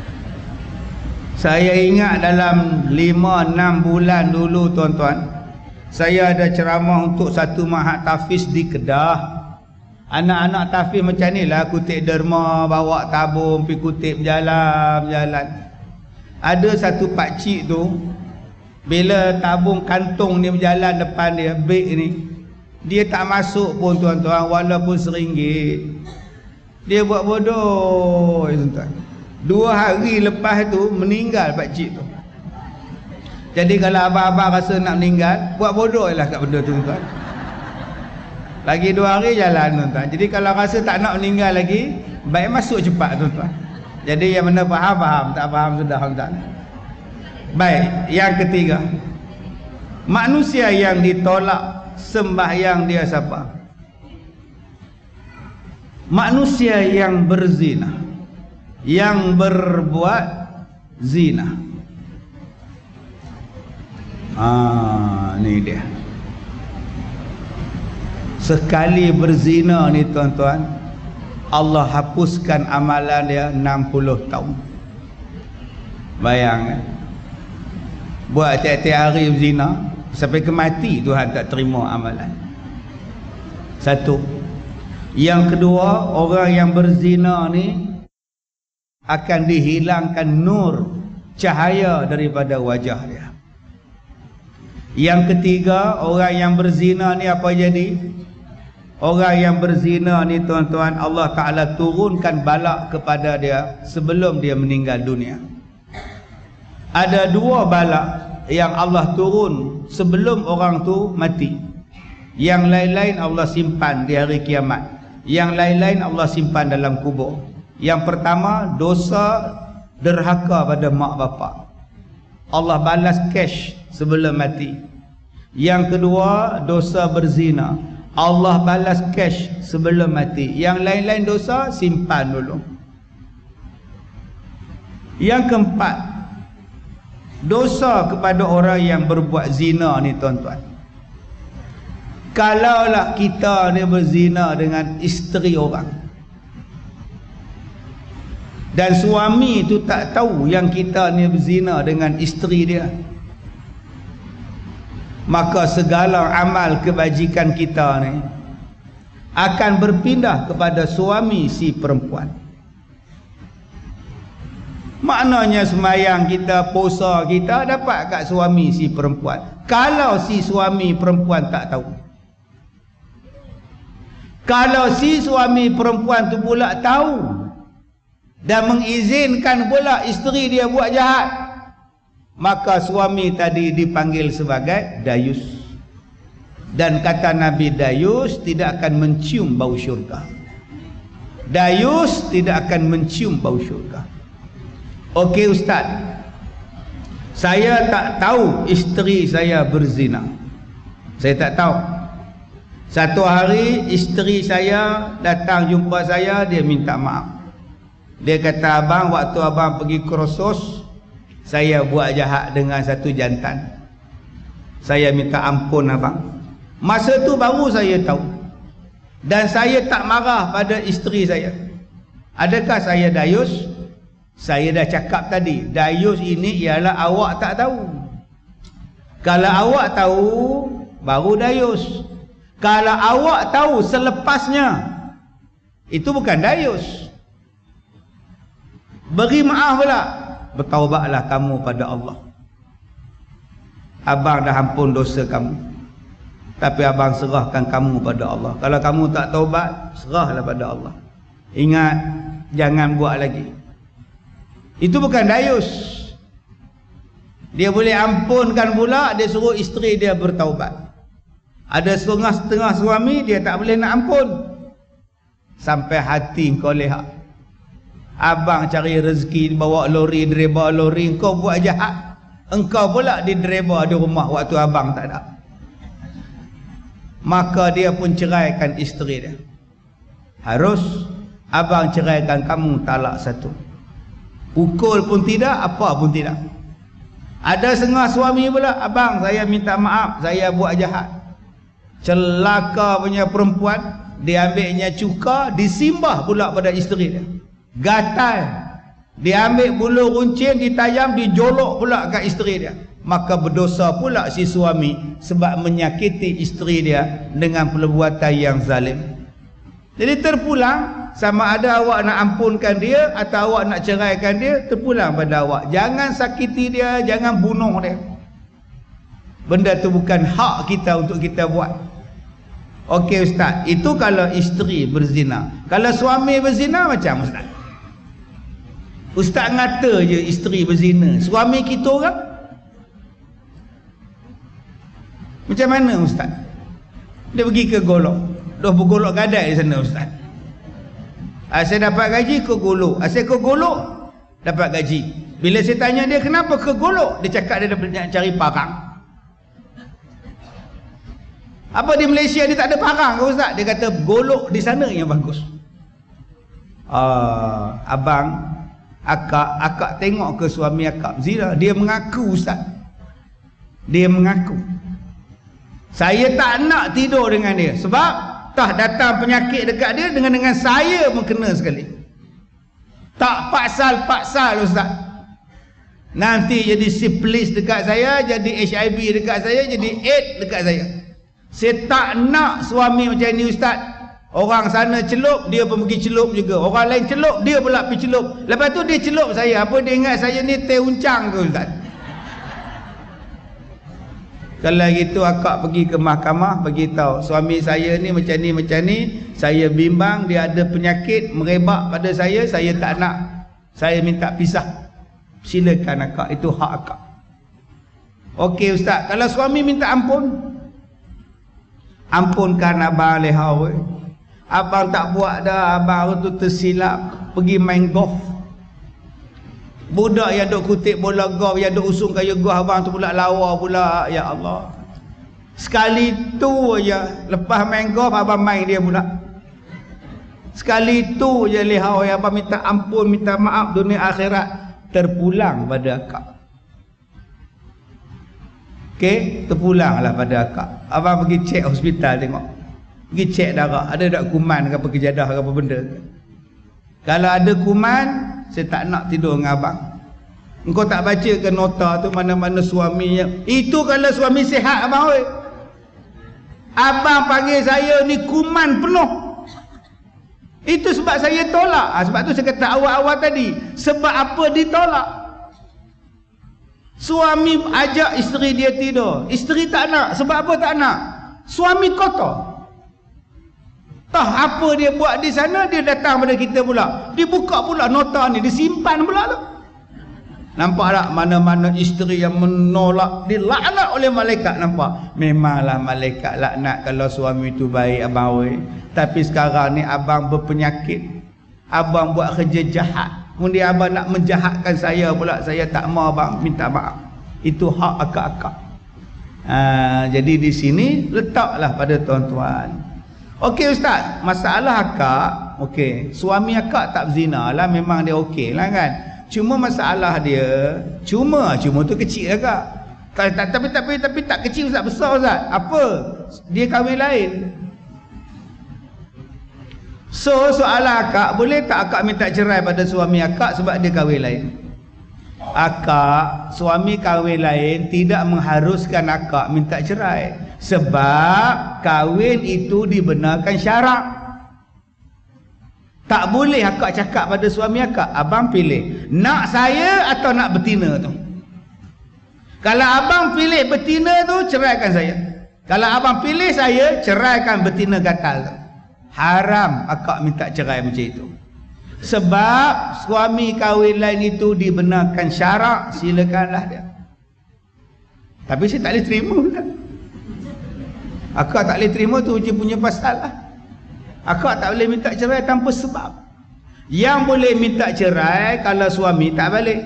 Saya ingat dalam lima enam bulan dulu tuan-tuan, saya ada ceramah untuk satu mahat tahfiz di Kedah. Anak-anak tahfiz macam ni lah, kutip derma, bawa tabung, pergi kutip jalan-jalan. Ada satu pakcik tu, bila tabung kantung ni berjalan depan dia, beg ni, dia tak masuk pun tuan-tuan, walaupun seringgit. Dia buat bodoh tuan-tuan. Dua hari lepas tu meninggal pakcik tu. Jadi kalau abang-abang rasa nak meninggal, buat bodoh lah kat benda tu tuan-tuan. Lagi dua hari jalan tuan-tuan. Jadi kalau rasa tak nak meninggal lagi, baik masuk cepat tuan-tuan. Jadi yang mana faham-faham, tak faham sudah tuan-tuan. Baik, yang ketiga, manusia yang ditolak sembahyang dia siapa? Manusia yang berzina, yang berbuat zina. Ah, ni dia. Sekali berzina ni tuan-tuan, Allah hapuskan amalan dia enam puluh tahun. Bayang eh? Buat tiap-tiap hari berzina sampai ke mati, Tuhan tak terima amalan. Satu. Yang kedua, orang yang berzina ni akan dihilangkan nur, cahaya daripada wajah dia. Yang ketiga, orang yang berzina ni apa jadi? Orang yang berzina ni tuan-tuan, Allah Ta'ala turunkan balak kepada dia sebelum dia meninggal dunia. Ada dua balak yang Allah turun sebelum orang tu mati. Yang lain-lain Allah simpan di hari kiamat. Yang lain-lain Allah simpan dalam kubur. Yang pertama, dosa derhaka pada mak bapak. Allah balas cash sebelum mati. Yang kedua, dosa berzina. Allah balas cash sebelum mati. Yang lain-lain dosa simpan dulu. Yang keempat, dosa kepada orang yang berbuat zina ni tuan-tuan. Kalaulah kita ni berzina dengan isteri orang dan suami tu tak tahu yang kita ni berzina dengan isteri dia, maka segala amal kebajikan kita ni akan berpindah kepada suami si perempuan. Maknanya sembahyang kita, puasa kita dapat kat suami si perempuan. Kalau si suami perempuan tak tahu. Kalau si suami perempuan tu pula tahu dan mengizinkan pula isteri dia buat jahat, maka suami tadi dipanggil sebagai dayus. Dan kata Nabi, dayus tidak akan mencium bau syurga. Dayus tidak akan mencium bau syurga. Okey ustaz, saya tak tahu isteri saya berzina. Saya tak tahu. Satu hari isteri saya datang jumpa saya, dia minta maaf. Dia kata, abang, waktu abang pergi kursus, saya buat jahat dengan satu jantan. Saya minta ampun abang. Masa tu baru saya tahu. Dan saya tak marah pada isteri saya. Adakah saya dayus? Saya dah cakap tadi, dayus ini ialah awak tak tahu. Kalau awak tahu, baru dayus. Kalau awak tahu selepasnya, itu bukan dayus. Beri maaf pula, bertaubatlah kamu pada Allah. Abang dah ampun dosa kamu, tapi abang serahkan kamu pada Allah. Kalau kamu tak taubat, serahlah pada Allah. Ingat, jangan buat lagi. Itu bukan dayus. Dia boleh ampunkan pula, dia suruh isteri dia bertaubat. Ada setengah-setengah suami, dia tak boleh nak ampun. Sampai hati kau lehat. Abang cari rezeki, bawa lori, dereba lori, kau buat jahat. Engkau pula di dereba di rumah waktu abang tak ada. Maka dia pun ceraikan isteri dia. Harus abang ceraikan kamu talak satu. Pukul pun tidak, apa pun tidak. Ada setengah suami pula, abang saya minta maaf, saya buat jahat. Celaka punya perempuan, diambilnya cuka, disimbah pula pada isteri dia. Gatal, diambil bulu runcing, ditayam, dijolok pula kat isteri dia. Maka berdosa pula si suami sebab menyakiti isteri dia dengan perbuatan yang zalim. Jadi terpulang, sama ada awak nak ampunkan dia atau awak nak ceraikan dia, terpulang pada awak. Jangan sakiti dia, jangan bunuh dia. Benda tu bukan hak kita untuk kita buat. Okey ustaz, itu kalau isteri berzina. Kalau suami berzina macam ustaz? Ustaz ngata je isteri berzina, suami kita orang macam mana ustaz? Dia pergi ke golok, dah bergolok gadai di sana ustaz. Asyik dapat gaji ke golok, asyik ke golok dapat gaji. Bila saya tanya dia kenapa ke golok, dia cakap dia nak cari parang. Apa di Malaysia dia tak ada parang ke ustaz? Dia kata golok di sana yang bagus. Uh, abang, akak, akak tengok ke suami akak zina. Dia mengaku ustaz. Dia mengaku. Saya tak nak tidur dengan dia sebab tah datang penyakit dekat dia, dengan dengan saya pun kena sekali. Tak paksal-paksal ustaz. Nanti jadi syphilis dekat saya, jadi H I V dekat saya, jadi AIDS dekat saya. Saya tak nak suami macam ni ustaz. Orang sana celup, dia pun pergi celup juga. Orang lain celup, dia pula pergi celup. Lepas tu dia celup saya. Apa dia ingat saya ni teh uncang ke ustaz? Kalau gitu akak pergi ke mahkamah, bagi tahu suami saya ni macam ni macam ni, saya bimbang dia ada penyakit merebak pada saya, saya tak nak. Saya minta pisah. Silakan akak, itu hak akak. Okey ustaz, kalau suami minta ampun, ampunkan abang lehau. Abang tak buat dah, abang tu tersilap pergi main golf. Budak yang duk kutip bola golf, yang duk usung kayu golf, abang tu pula lawa pula. Ya Allah, sekali tu aja lepas main golf abang main dia pula. Sekali tu je lehau yang abang minta ampun, minta maaf, dunia akhirat terpulang pada akak. Okey, terpulanglah pada akak. Abang pergi cek hospital tengok. Pergi cek darah, ada tak kuman ke apa, kejadah ke apa benda. Kalau ada kuman, saya tak nak tidur dengan abang. Engkau tak baca ke nota tu mana-mana suaminya. Itu kalau suami sihat abang oi. Abang panggil saya ni kuman penuh. Itu sebab saya tolak. Ha, sebab tu saya kata awal-awal tadi, sebab apa ditolak? Suami ajak isteri dia tidur, isteri tak nak. Sebab apa tak nak? Suami kotor. Tah apa dia buat di sana, dia datang pada kita pula. Dia buka pula nota ni, disimpan pula tu. Nampak tak mana-mana isteri yang menolak, dilaknat oleh malaikat. Nampak? Memanglah malaikat laknat kalau suami tu baik abang oi. Tapi sekarang ni abang berpenyakit, abang buat kerja jahat, kemudian abang nak menjahatkan saya pula. Saya tak mau abang, minta maaf. Itu hak akak-akak. Ha, jadi di sini letaklah pada tuan-tuan. Okey ustaz, masalah akak, okey, suami akak tak berzina lah, memang dia okey lah kan. Cuma masalah dia, cuma cuma tu kecil akak. Tapi tapi tapi tak kecil ustaz, besar ustaz. Apa? Dia kahwin lain. So soalan akak, boleh tak akak minta cerai pada suami akak sebab dia kahwin lain? Akak, suami kahwin lain tidak mengharuskan akak minta cerai. Sebab kahwin itu dibenarkan syarak. Tak boleh akak cakap pada suami akak, abang pilih, nak saya atau nak betina tu. Kalau abang pilih betina tu, ceraikan saya. Kalau abang pilih saya, ceraikan betina gatal tu. Haram akak minta cerai macam itu. Sebab suami kahwin lain itu dibenarkan syarak, silakanlah dia. Tapi saya tak boleh terima tak? Akak tak boleh terima tu je punya pasal lah. Akak tak boleh minta cerai tanpa sebab. Yang boleh minta cerai kalau suami tak balik.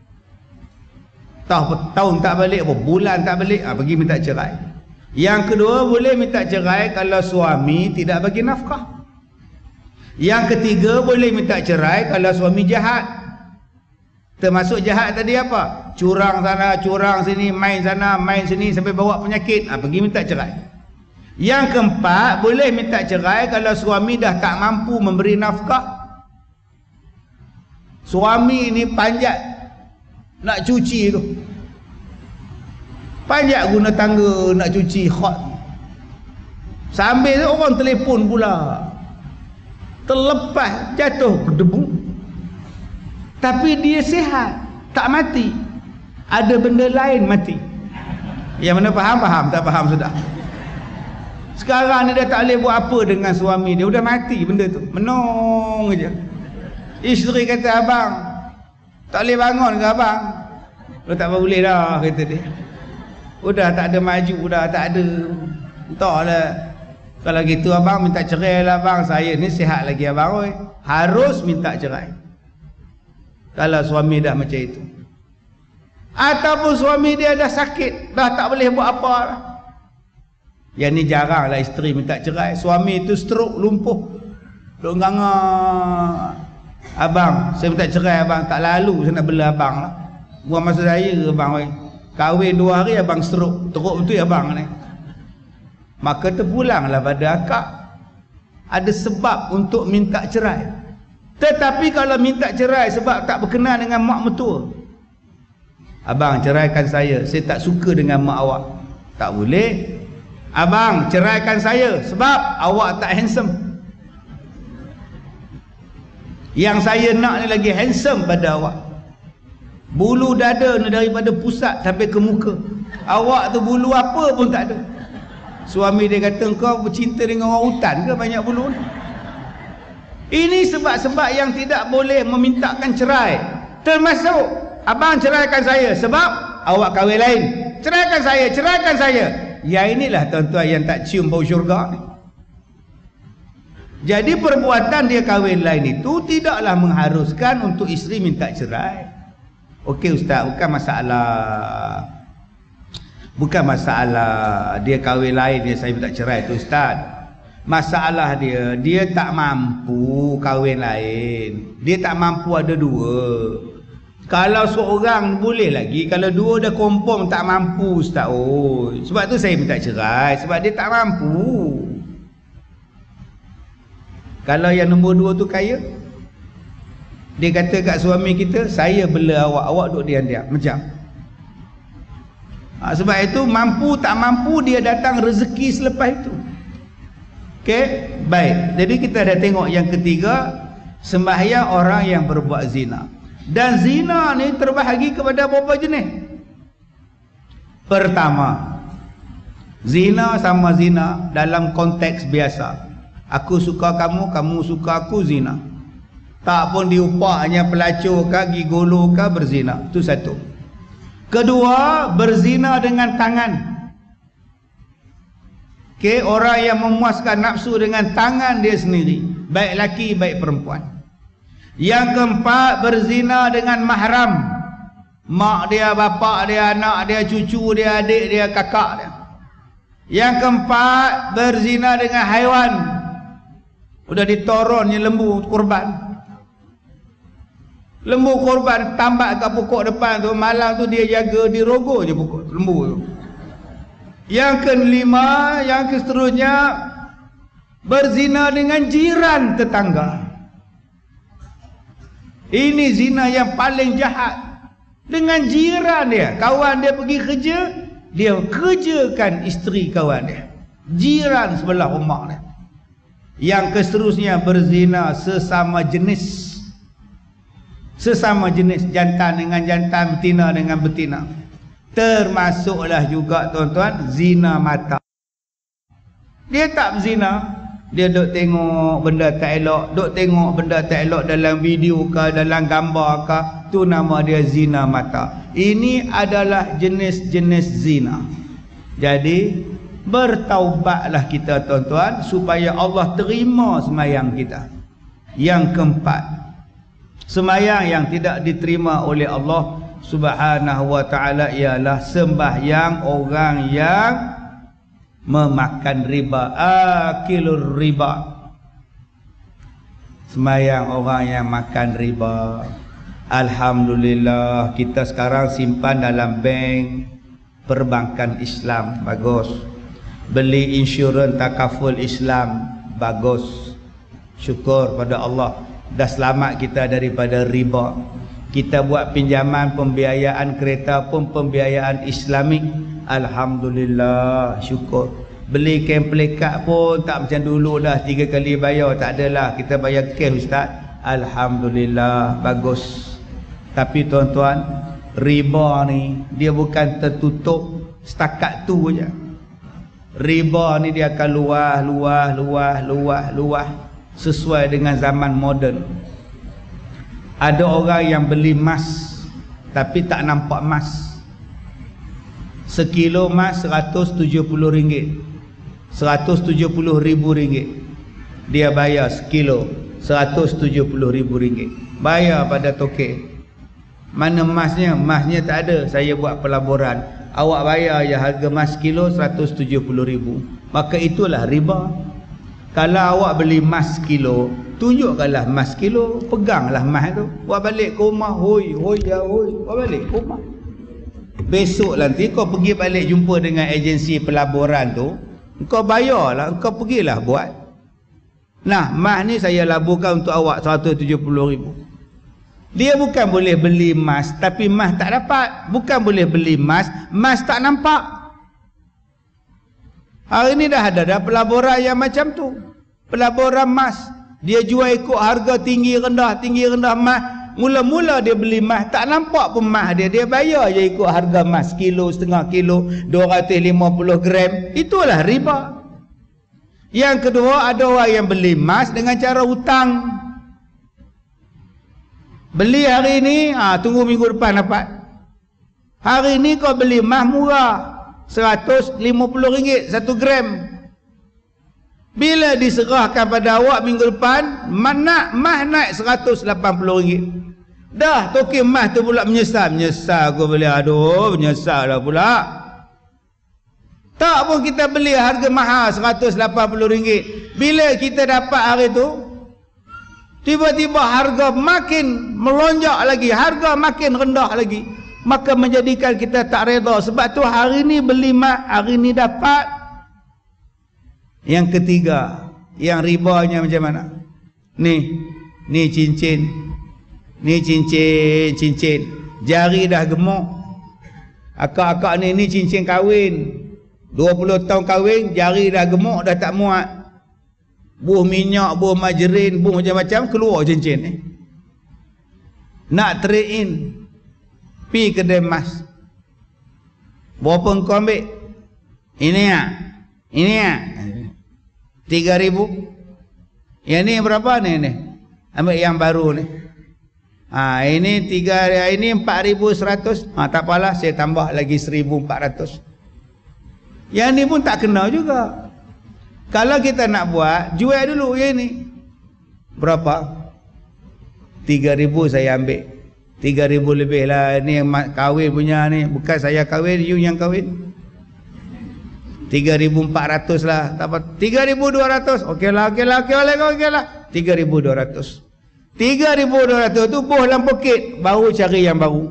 Tahu tahun tak balik, bulan tak balik, ha, pergi minta cerai. Yang kedua, boleh minta cerai kalau suami tidak bagi nafkah. Yang ketiga, boleh minta cerai kalau suami jahat. Termasuk jahat tadi apa? Curang sana, curang sini, main sana, main sini sampai bawa penyakit, ha, pergi minta cerai. Yang keempat, boleh minta cerai kalau suami dah tak mampu memberi nafkah. Suami ni panjat nak cuci tu, panjat guna tangga nak cuci khot. Sambil tu orang telefon pula, terlepas jatuh ke debu. Tapi dia sihat, tak mati. Ada benda lain mati. Yang mana faham, faham, tak faham sudah. Sekarang ni dia tak boleh buat apa dengan suami dia, udah mati benda tu, menong je. Isteri kata, abang tak boleh bangun ke abang? Dia tak boleh dah, kata dia. Udah tak ada maju, dah tak ada. Entahlah. Kalau gitu abang minta cerai lah abang, saya ni sihat lagi abang. Oi. Harus minta cerai kalau suami dah macam itu. Ataupun suami dia dah sakit, dah tak boleh buat apa lah. Yang ni jarang lah isteri minta cerai. Suami tu stroke, lumpuh, duk nganga, abang saya minta cerai abang, tak lalu saya nak bela abang lah. Buang masa saya abang. Oi. Kahwin dua hari abang stroke, teruk betul abang ni. Maka terpulanglah pada akak, ada sebab untuk minta cerai. Tetapi kalau minta cerai sebab tak berkenan dengan mak mertua, abang ceraikan saya, saya tak suka dengan mak awak, tak boleh. Abang ceraikan saya sebab awak tak handsome. Yang saya nak ni lagi handsome pada awak. Bulu dada ni daripada pusat sampai ke muka, awak tu bulu apa pun tak ada. Suami dia kata, kau bercinta dengan orang hutan ke banyak bulu ni? Ini sebab-sebab yang tidak boleh memintakan cerai. Termasuk abang ceraikan saya sebab awak kahwin lain. Ceraikan saya, ceraikan saya. Ya inilah tuan-tuan yang tak cium bau syurga ni. Jadi perbuatan dia kahwin lain itu tidaklah mengharuskan untuk isteri minta cerai. Okey ustaz, bukan masalah, bukan masalah dia kahwin lain dia saya minta cerai tu ustaz. Masalah dia, dia tak mampu kahwin lain. Dia tak mampu ada dua. Kalau seorang boleh lagi, kalau dua dah confirm tak mampu ustaz. Oh, sebab tu saya minta cerai, sebab dia tak mampu. Kalau yang nombor dua tu kaya, dia kata kat suami kita, saya bela awak, awak duduk diam-diam macam. Ha, sebab itu mampu tak mampu dia datang rezeki selepas itu. Okey, baik. Jadi kita dah tengok yang ketiga, sembahyang orang yang berbuat zina. Dan zina ni terbahagi kepada beberapa jenis. Pertama, zina sama zina dalam konteks biasa. Aku suka kamu, kamu suka aku, zina. Tak pun diupahnya pelacur ke, gigolo ke, berzina. Itu satu. Kedua, berzina dengan tangan. Okay, orang yang memuaskan nafsu dengan tangan dia sendiri, baik laki baik perempuan. Yang keempat, berzina dengan mahram. Mak dia, bapak dia, anak dia, cucu dia, adik dia, kakak dia. Yang keempat, berzina dengan haiwan. Udah ditoronnya lembu korban. Lembu korban tambak kat pokok depan tu, malam tu dia jaga, dirogoh je pokok lembu tu. Yang kelima, yang seterusnya, berzina dengan jiran tetangga. Ini zina yang paling jahat. Dengan jiran dia, kawan dia pergi kerja, dia kerjakan isteri kawan dia, jiran sebelah rumah dia. Yang keseterusnya berzina sesama jenis, sesama jenis, jantan dengan jantan, betina dengan betina. Termasuklah juga tuan-tuan zina mata. Dia tak berzina, dia duk tengok benda tak elok, duk tengok benda tak elok dalam video ke, dalam gambar ke, tu nama dia zina mata. Ini adalah jenis-jenis zina. Jadi bertaubatlah kita tuan-tuan, supaya Allah terima semayang kita. Yang keempat, semayang yang tidak diterima oleh Allah Subhanahu wa ta'ala ialah sembahyang orang yang memakan riba, akilur riba. Semayang orang yang makan riba. Alhamdulillah, kita sekarang simpan dalam bank perbankan Islam, bagus. Beli insurans takaful Islam, bagus. Syukur pada Allah, dah selamat kita daripada riba. Kita buat pinjaman pembiayaan kereta pun pembiayaan Islamik, alhamdulillah, syukur. Beli kemplekat pun tak macam dulu dah tiga kali bayar, tak adalah, kita bayar cash ustaz, alhamdulillah, bagus. Tapi tuan-tuan, riba ni dia bukan tertutup setakat tu je. Riba ni dia akan luas, luas, luas, luas, luas sesuai dengan zaman moden. Ada orang yang beli emas tapi tak nampak emas. Sekilo emas seratus tujuh puluh ringgit, seratus tujuh puluh ribu ringgit. Dia bayar sekilo seratus tujuh puluh ribu ringgit. Bayar pada tokek. Mana emasnya? Emasnya tak ada, saya buat pelaburan. Awak bayar je harga emas kilo seratus tujuh puluh ribu. Maka itulah riba. Kalau awak beli emas kilo, tunjukkanlah emas kilo, peganglah emas tu, buat balik ke rumah, hoi, hoi, ya, hoi, buat balik ke rumah. Besok nanti kau pergi balik jumpa dengan agensi pelaburan tu, kau bayarlah, kau pergilah buat. Nah, emas ni saya laburkan untuk awak seratus tujuh puluh ribu. Dia bukan boleh beli emas, tapi emas tak dapat. Bukan boleh beli emas, emas tak nampak. Hari ni dah ada dah pelaburan yang macam tu. Pelaburan emas, dia jual ikut harga tinggi rendah, tinggi rendah emas. Mula-mula dia beli emas, tak nampak pun emas dia. Dia bayar je ikut harga emas, kilo, setengah kilo, dua ratus lima puluh gram. Itulah riba. Yang kedua, ada orang yang beli emas dengan cara hutang. Beli hari ni, ha, tunggu minggu depan dapat. Hari ni kau beli emas murah, seratus lima puluh ringgit satu gram. Bila diserahkan pada awak minggu depan, mana emas naik seratus lapan puluh ringgit. Dah toki emas tu pula menyesal. Menyesal aku beli, aduh, menyesal lah pula. Tak pun kita beli harga mahal seratus lapan puluh ringgit. Bila kita dapat hari tu, tiba-tiba harga makin melonjak lagi, harga makin rendah lagi. Maka menjadikan kita tak reda. Sebab tu hari ni beli mak, hari ni dapat. Yang ketiga, yang ribanya macam mana? Ni, ni cincin. Ni cincin, cincin. Jari dah gemuk. Akak-akak ni, ni cincin kahwin. dua puluh tahun kahwin, jari dah gemuk, dah tak muat. Buh minyak, buh margarin, buh macam-macam, keluar cincin ni. Nak trade in, pi kedai emas. Berapa kau ambil? Ini ya, ini ya, tiga ribu. Yang ni berapa ni ni? Ambil yang baru ni. Ha, ini tiga, ini empat ribu seratus. Ha, tak apalah, saya tambah lagi seribu empat ratus. Yang ni pun tak kena juga. Kalau kita nak buat, jual dulu yang ni. Berapa? Tiga ribu saya ambil. Tiga ribu lebih lah. Ni yang kahwin punya ni. Bukan saya kahwin, you yang kahwin. Tiga ribu empat ratus lah. Tak apa. Tiga ribu dua ratus. Okey lah, okey lah, okey lah, okey lah. Tiga ribu dua ratus. Tiga ribu dua ratus tu buh dalam poket. Baru cari yang baru.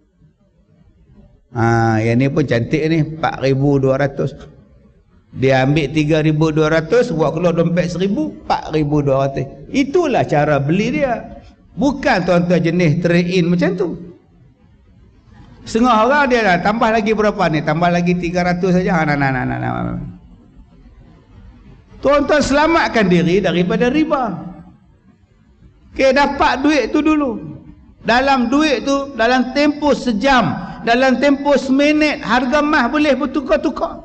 Ha, yang ni pun cantik ni. Empat ribu dua ratus. Dia ambil tiga ribu dua ratus, buat keluar dompet seribu, empat ribu dua ratus. Itulah cara beli dia. Bukan tuan-tuan jenis trade in macam tu. Setengah orang dia dah tambah lagi berapa ni? Tambah lagi tiga ratus saja. Nah, nah, nah, nah, nah. Tuan-tuan selamatkan diri daripada riba. Okey, dapat duit tu dulu. Dalam duit tu, dalam tempoh sejam, dalam tempoh seminit, harga emas boleh bertukar-tukar.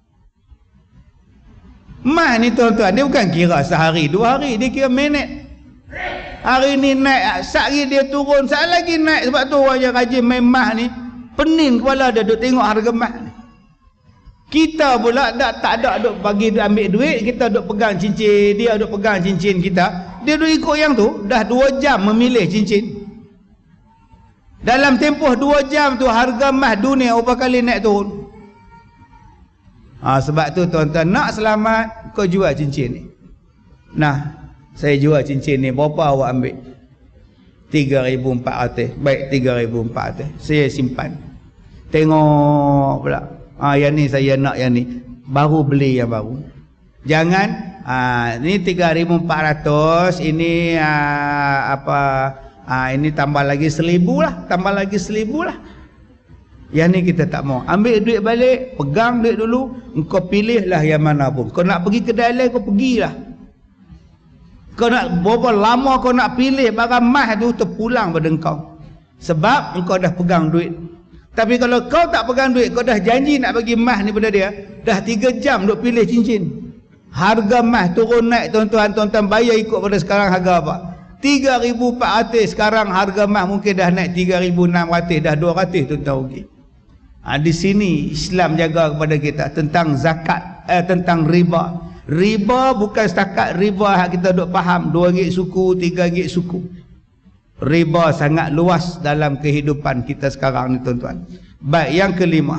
Emas ni tuan-tuan, dia bukan kira sehari, dua hari, dia kira minit. Hari ni naik, sehari dia turun, saat lagi naik. Sebab tu orang yang rajin main emas ni, pening kepala dia duk tengok harga emas ni. Kita pula tak, tak ada duk bagi ambil duit, kita duk pegang cincin, dia duk pegang cincin kita. Dia duk ikut yang tu, dah dua jam memilih cincin. Dalam tempoh dua jam tu harga emas dunia berapa kali naik turun. Ha, sebab tu tuan-tuan nak selamat, kau jual cincin ni. Nah, saya jual cincin ni, berapa awak ambil? tiga ribu empat ratus. Baik, tiga ribu empat ratus. Saya simpan. Tengok pula. Ah, yang ni saya nak yang ni. Baru beli yang baru. Jangan ah ni tiga ribu empat ratus, ini ah, apa ah ini tambah lagi seribu lah, tambah lagi seribu lah. Yang ni kita tak mau. Ambil duit balik, pegang duit dulu, engkau pilihlah yang mana pun. Kau nak pergi kedai lain, kau pergilah. Kau nak berapa lama kau nak pilih barang emas tu, terpulang pada engkau. Sebab engkau dah pegang duit. Tapi kalau kau tak pegang duit, kau dah janji nak bagi emas ni pada dia, dah tiga jam duk pilih cincin. Harga emas turun naik tuan-tuan, tuan-tuan bayar ikut pada sekarang harga apa? tiga ribu empat ratus, sekarang harga emas mungkin dah naik tiga ribu enam ratus, dah dua ratus tuan-tuan rugi. Ha, di sini Islam jaga kepada kita tentang zakat, eh, tentang riba. Riba bukan setakat riba yang kita duk faham, dua ringgit suku, tiga ringgit suku. Riba sangat luas dalam kehidupan kita sekarang ni tuan-tuan. Baik, yang kelima,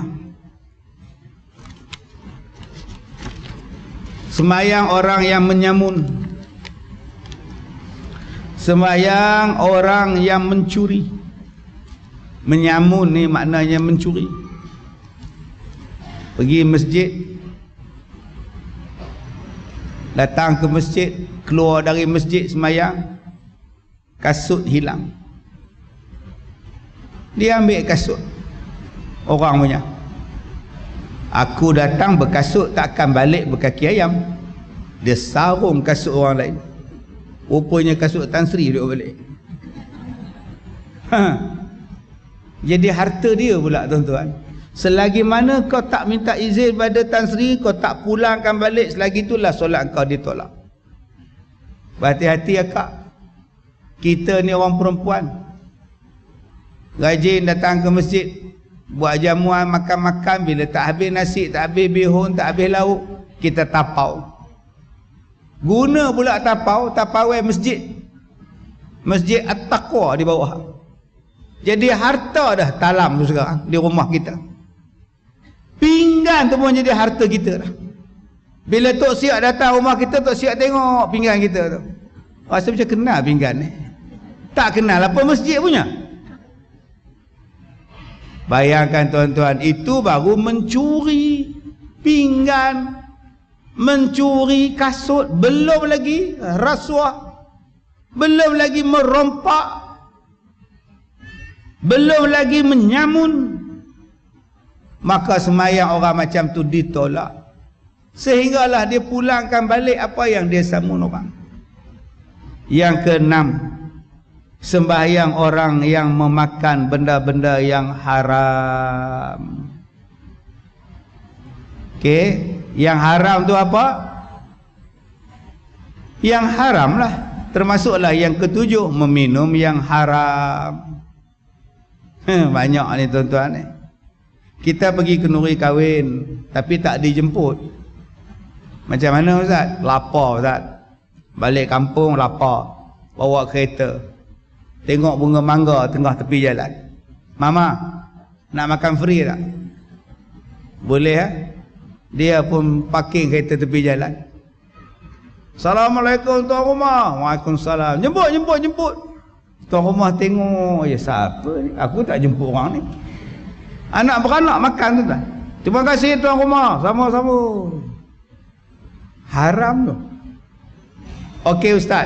sembahyang orang yang menyamun. Sembahyang orang yang mencuri. Menyamun ni maknanya mencuri. Pergi masjid, datang ke masjid, keluar dari masjid sembahyang, kasut hilang. Dia ambil kasut orang punya. Aku datang berkasut, takkan balik berkaki ayam. Dia sarung kasut orang lain. Rupanya kasut Tan Sri dia balik. Ha. Jadi harta dia pula tuan-tuan. Selagi mana kau tak minta izin pada Tan Sri, kau tak pulangkan balik, selagi itulah solat kau ditolak. Berhati-hati akak. Kita ni orang perempuan, rajin datang ke masjid, buat jamuan, makan-makan. Bila tak habis nasi, tak habis bihun, tak habis lauk, kita tapau. Guna pula tapau, tapawai masjid. Masjid At-Taqwa di bawah. Jadi harta dah talam tu sekarang di rumah kita. Pinggan tu pun jadi harta kita dah. Bila Tok Siap datang rumah kita, Tok Siap tengok pinggan kita tu. Rasa macam kenal pinggan ni. Tak kenal apa masjid punya. Bayangkan tuan-tuan, itu baru mencuri pinggan, mencuri kasut, belum lagi rasuah, belum lagi merompak, belum lagi menyamun. Maka sembahyang orang macam tu ditolak, sehinggalah dia pulangkan balik apa yang dia samun orang. Yang keenam, sembahyang orang yang memakan benda-benda yang haram. Okey, yang haram tu apa? Yang haram lah, termasuklah yang ketujuh, meminum yang haram. Banyak ni tuan-tuan ni. Kita pergi kenduri kahwin tapi tak dijemput. Macam mana Ustaz? Lapar Ustaz. Balik kampung lapar, bawa kereta, tengok bunga mangga tengah tepi jalan. Mama, nak makan free tak? Boleh ya? Dia pun parking kereta tepi jalan. Assalamualaikum tuan rumah. Waalaikumsalam. Jemput, jemput, jemput. Tuan rumah tengok, ya siapa ni? Aku tak jemput orang ni. Anak beranak makan tu tak? Terima kasih tuan rumah. Sama-sama. Haram tu. Okey Ustaz,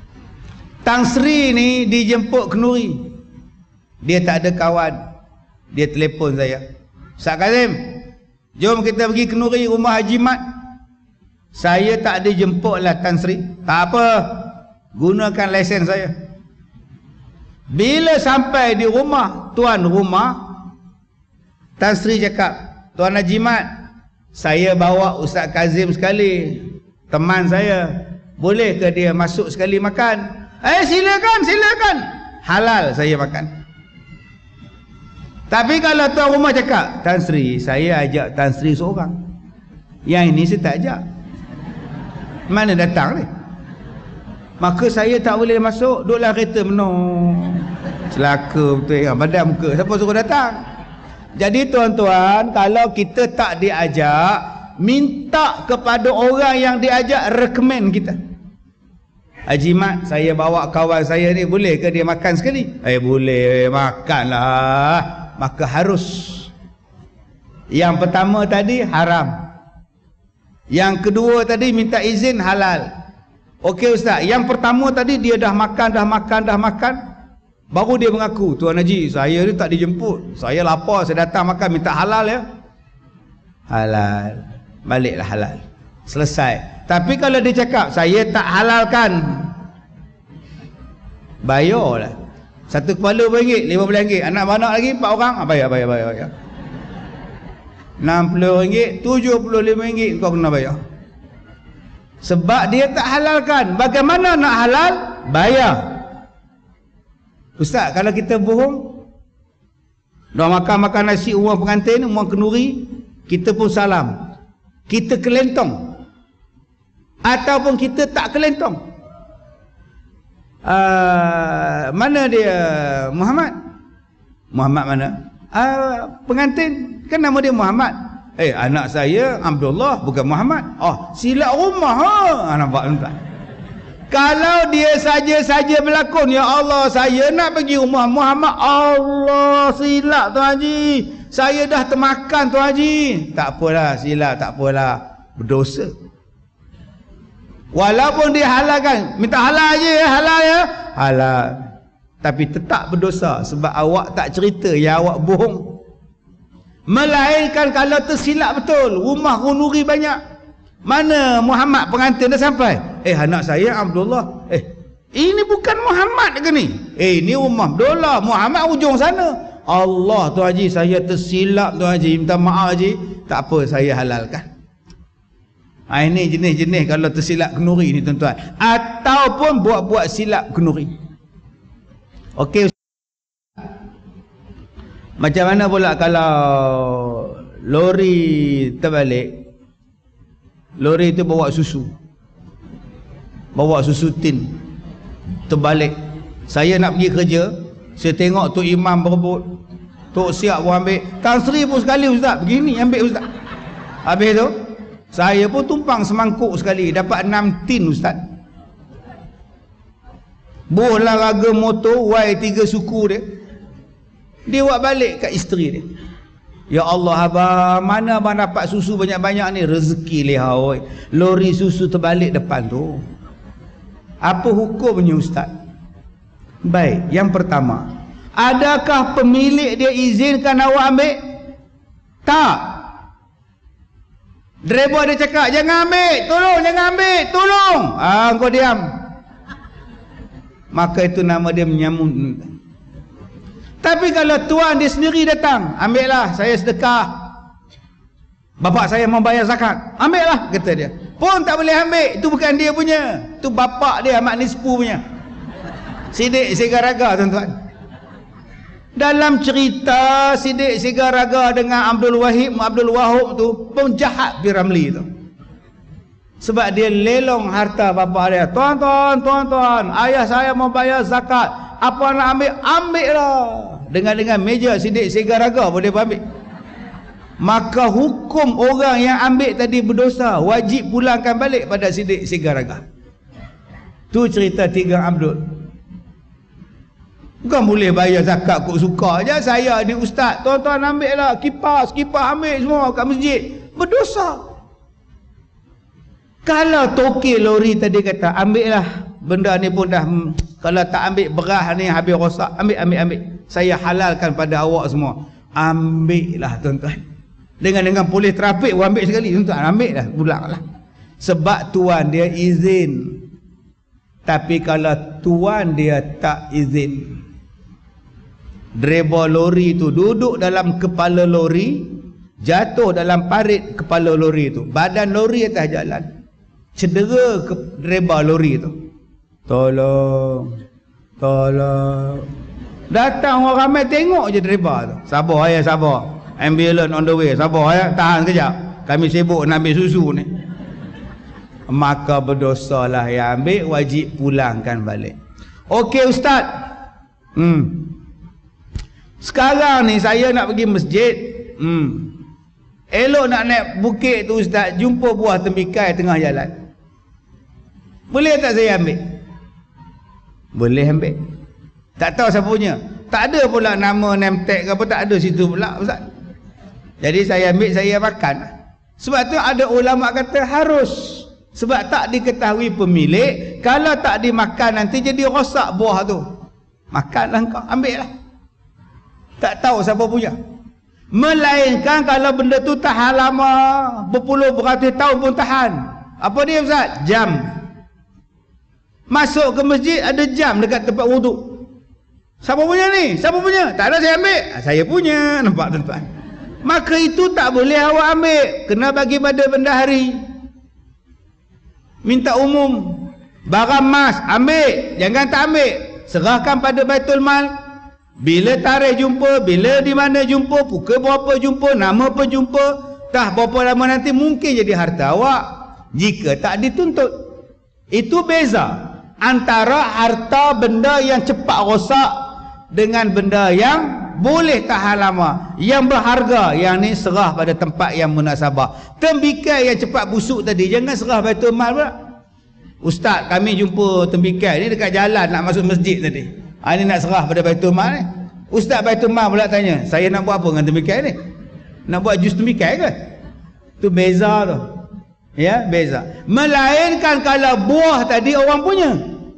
Tan Sri ni dijemput kenduri, dia tak ada kawan, Dia telefon saya, Ustaz Kazim, jom kita pergi kenduri rumah Haji Mat. Saya tak dijemputlah Tan Sri. Tak apa, gunakan lesen saya. Bila sampai di rumah tuan rumah, Tan Sri cakap, Tuan Haji Mat, saya bawa Ustaz Kazim sekali, teman saya, boleh ke dia masuk sekali makan? Eh silakan, silakan. Halal saya makan. Tapi kalau tuan rumah cakap, Tan Sri, saya ajak Tan Sri seorang, yang ini saya tak ajak, mana datang ni? Maka saya tak boleh masuk, duduklah kereta menung. Celaka betul ya, badan muka, siapa suruh datang? Jadi tuan-tuan, kalau kita tak diajak, minta kepada orang yang diajak recommend kita. Haji Mat, saya bawa kawan saya ni, boleh ke dia makan sekali? Eh boleh, makanlah. Maka harus. Yang pertama tadi haram, yang kedua tadi minta izin halal. Okey Ustaz, yang pertama tadi dia dah makan, dah makan, dah makan, baru dia mengaku, Tuan Haji, saya ni tak dijemput, saya lapar, saya datang makan, minta halal ya. Halal, baliklah halal, selesai. Tapi kalau dia cakap saya tak halalkan, bayarlah. Satu kepala berapa ringgit? lima belas ringgit. Anak beranak lagi empat orang, ah, bayar, bayar, bayar, bayar. enam puluh ringgit, tujuh puluh lima ringgit kau kena bayar. Sebab dia tak halalkan. Bagaimana nak halal? Bayar. Ustaz, kalau kita bohong, dah makan-makan nasi uang pengantin, uang kenduri, kita pun salam, kita kelentong, ataupun kita tak kelentong. Uh, mana dia Muhammad? Muhammad mana? Uh, pengantin, kan nama dia Muhammad. Eh, anak saya Abdullah, bukan Muhammad. Oh, silap rumah ha. Nampak tuan? Kalau dia saja-saja berlakon, ya Allah, saya nak pergi rumah Muhammad, Allah, silap Tuan Haji, saya dah termakan Tuan Haji. Tak apalah, silap, tak apalah, berdosa. Walaupun dia halalkan, minta halal je ya, halal ya, halal, tapi tetap berdosa. Sebab awak tak cerita, ya awak bohong. Melainkan kalau tersilap betul, rumah kenduri banyak, mana Muhammad pengantin dah sampai, eh anak saya Abdullah, eh ini bukan Muhammad ke ni? Eh ini rumah Abdullah, Muhammad ujung sana. Allah Tuan Haji, saya tersilap Tuan Haji, minta maaf Haji, tak apa, saya halalkan. Ha, ini jenis-jenis kalau tersilap kenduri ni tuan-tuan, ataupun buat-buat silap kenduri. Okey, macam mana pula kalau lori terbalik? Lori tu bawa susu, bawa susu tin, terbalik. Saya nak pergi kerja, saya tengok Tok Imam berebut, Tok Siap pun ambil, Tan Sri pun sekali Ustaz, begini ambil Ustaz. Habis tu saya pun tumpang semangkuk sekali, dapat enam tin Ustaz. Bohlah raga motor Y tiga suku dia, dia buat balik kat isteri dia. Ya Allah abang, mana abang dapat susu banyak-banyak ni? Rezeki lihau, lori susu terbalik depan tu. Apa hukumnya Ustaz? Baik, yang pertama, adakah pemilik dia izinkan awak ambil? Tak. Driver dia cakap, jangan ambil, tolong, jangan ambil, tolong. Ah, kau diam. Maka itu nama dia menyamun. Tapi kalau tuan dia sendiri datang, ambillah, saya sedekah, bapak saya mau bayar zakat, ambillah, kata dia. Pun tak boleh ambil, itu bukan dia punya, itu bapak dia, Ahmad Nispu punya. Sidik Segaraga tuan-tuan. Dalam cerita Sidik Segaraga dengan Abdul Wahid Abdul Wahab tu, penjahat Piramli tu. Sebab dia lelong harta bapa dia. Tuan-tuan, tuan-tuan, ayah saya mau bayar zakat, apa nak ambil? Ambillah. Dengan-dengan meja Sidik Segaraga boleh ambil. Maka hukum orang yang ambil tadi berdosa, wajib pulangkan balik pada Sidik Segaraga. Tu cerita tiga Abdul. Bukan boleh bayar zakat kok suka je. Saya ni ustaz, tuan-tuan ambil lah, kipas, kipas ambil semua kat masjid. Berdosa. Kalau toki lori tadi kata, ambil lah, benda ni pun dah, kalau tak ambil beras ni habis rosak, ambil, ambil, ambil, saya halalkan pada awak semua. ambil lah tuan-tuan. Dengan dengan polis trafik pun ambil sekali tuan-tuan, ambil lah, pulang lah. Sebab tuan dia izin. Tapi kalau tuan dia tak izin, driver lori tu duduk dalam kepala lori, jatuh dalam parit kepala lori tu, badan lori atas jalan, cedera ke driver lori tu. Tolong, tolong. Datang orang ramai tengok je driver tu. Sabar ya, sabar. Ambulance on the way, sabar ya, tahan kejap. Kami sibuk nak ambil susu ni. Maka berdosalah yang ambil, wajib pulangkan balik. Okey ustaz. Hmm. Sekarang ni saya nak pergi masjid. Hmm. Elok nak naik bukit tu ustaz, jumpa buah tembikai tengah jalan. Boleh tak saya ambil? Boleh ambil. Tak tahu siapa punya. Tak ada pula nama name tag ke apa, tak ada situ pula ustaz. Jadi saya ambil, saya makan. Sebab tu ada ulama kata harus. Sebab tak diketahui pemilik. Kalau tak dimakan nanti jadi rosak buah tu. Makanlah kau, ambil lah. Tak tahu siapa punya. Melainkan kalau benda tu tahan lama, berpuluh beratus tahun pun tahan. Apa dia ustaz? Jam. Masuk ke masjid ada jam dekat tempat wuduk. Siapa punya ni? Siapa punya? Tak ada, saya ambil. Saya punya. Nampak tuan-tuan? Maka itu tak boleh awak ambil. Kena bagi pada bendahari. Minta umum. Barang emas, ambil. Jangan tak ambil. Serahkan pada Baitul Mal. Bila tarikh jumpa, bila di mana jumpa, pukul berapa jumpa, nama apa jumpa, dah berapa lama nanti mungkin jadi harta awak. Jika tak dituntut. Itu beza antara harta benda yang cepat rosak dengan benda yang boleh tahan lama, yang berharga. Yang ni serah pada tempat yang munasabah. Tembikai yang cepat busuk tadi jangan serah Baitul Mal pula. Ustaz, kami jumpa tembikai ni dekat jalan nak masuk masjid tadi. Ha, ni nak serah pada Baitul Mal ni. Ustaz Baitul Mal pula tanya, saya nak buat apa dengan tembikai ni? Nak buat jus tembikai ke? Tu beza tu. Ya, beza. Melainkan kalau buah tadi orang punya.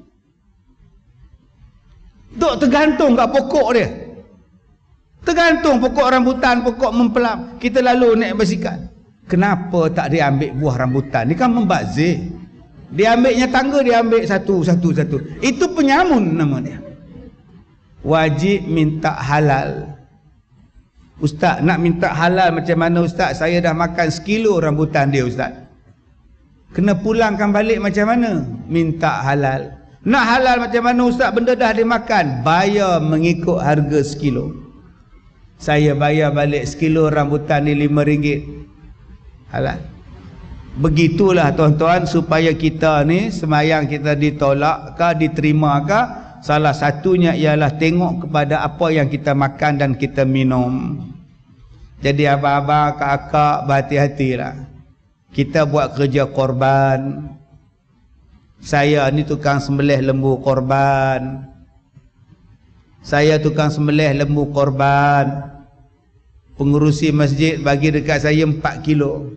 Duk tergantung kat pokok dia. Tergantung pokok rambutan, pokok mempelam. Kita lalu naik basikal. Kenapa tak diambil buah rambutan? Ni kan membazir. Dia ambilnya tangga, dia ambil satu, satu, satu. Itu penyamun nama dia. Wajib minta halal. Ustaz, nak minta halal macam mana ustaz? Saya dah makan sekilo rambutan dia ustaz. Kena pulangkan balik macam mana? Minta halal. Nak halal macam mana ustaz? Benda dah dimakan. Bayar mengikut harga sekilo. Saya bayar balik sekilo rambutan ni lima ringgit. Halal. Begitulah tuan-tuan supaya kita ni semayang kita ditolak ke diterima ke, salah satunya ialah tengok kepada apa yang kita makan dan kita minum. Jadi abang-abang, kakak, berhati-hatilah. Kita buat kerja korban. Saya ni tukang sembelih lembu korban. Saya tukang sembelih lembu korban. Pengurusi masjid bagi dekat saya empat kilo.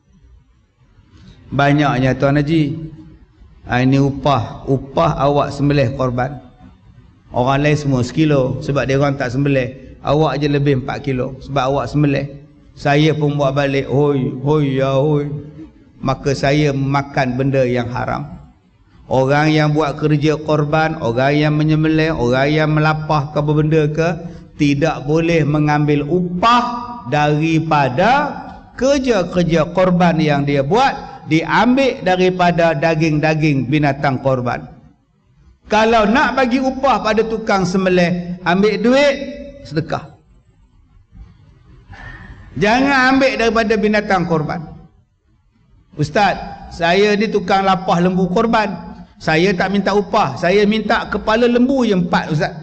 Banyaknya Tuan Haji. Ha, ini upah. Upah awak sembelih korban. Orang lain semua sekilo. Sebab dia orang tak sembelih. Awak je lebih empat kilo. Sebab awak sembelih. Saya pun buat balik. Hoi, hoi, ya hoi. Maka saya makan benda yang haram. Orang yang buat kerja korban, orang yang menyembelih, orang yang melapah ke benda ke, tidak boleh mengambil upah daripada kerja-kerja korban yang dia buat. Diambil daripada daging-daging binatang korban. Kalau nak bagi upah pada tukang sembelih, ambil duit sedekah. Jangan ambil daripada binatang korban. Ustaz, saya ni tukang lapah lembu korban. Saya tak minta upah. Saya minta kepala lembu je empat ustaz.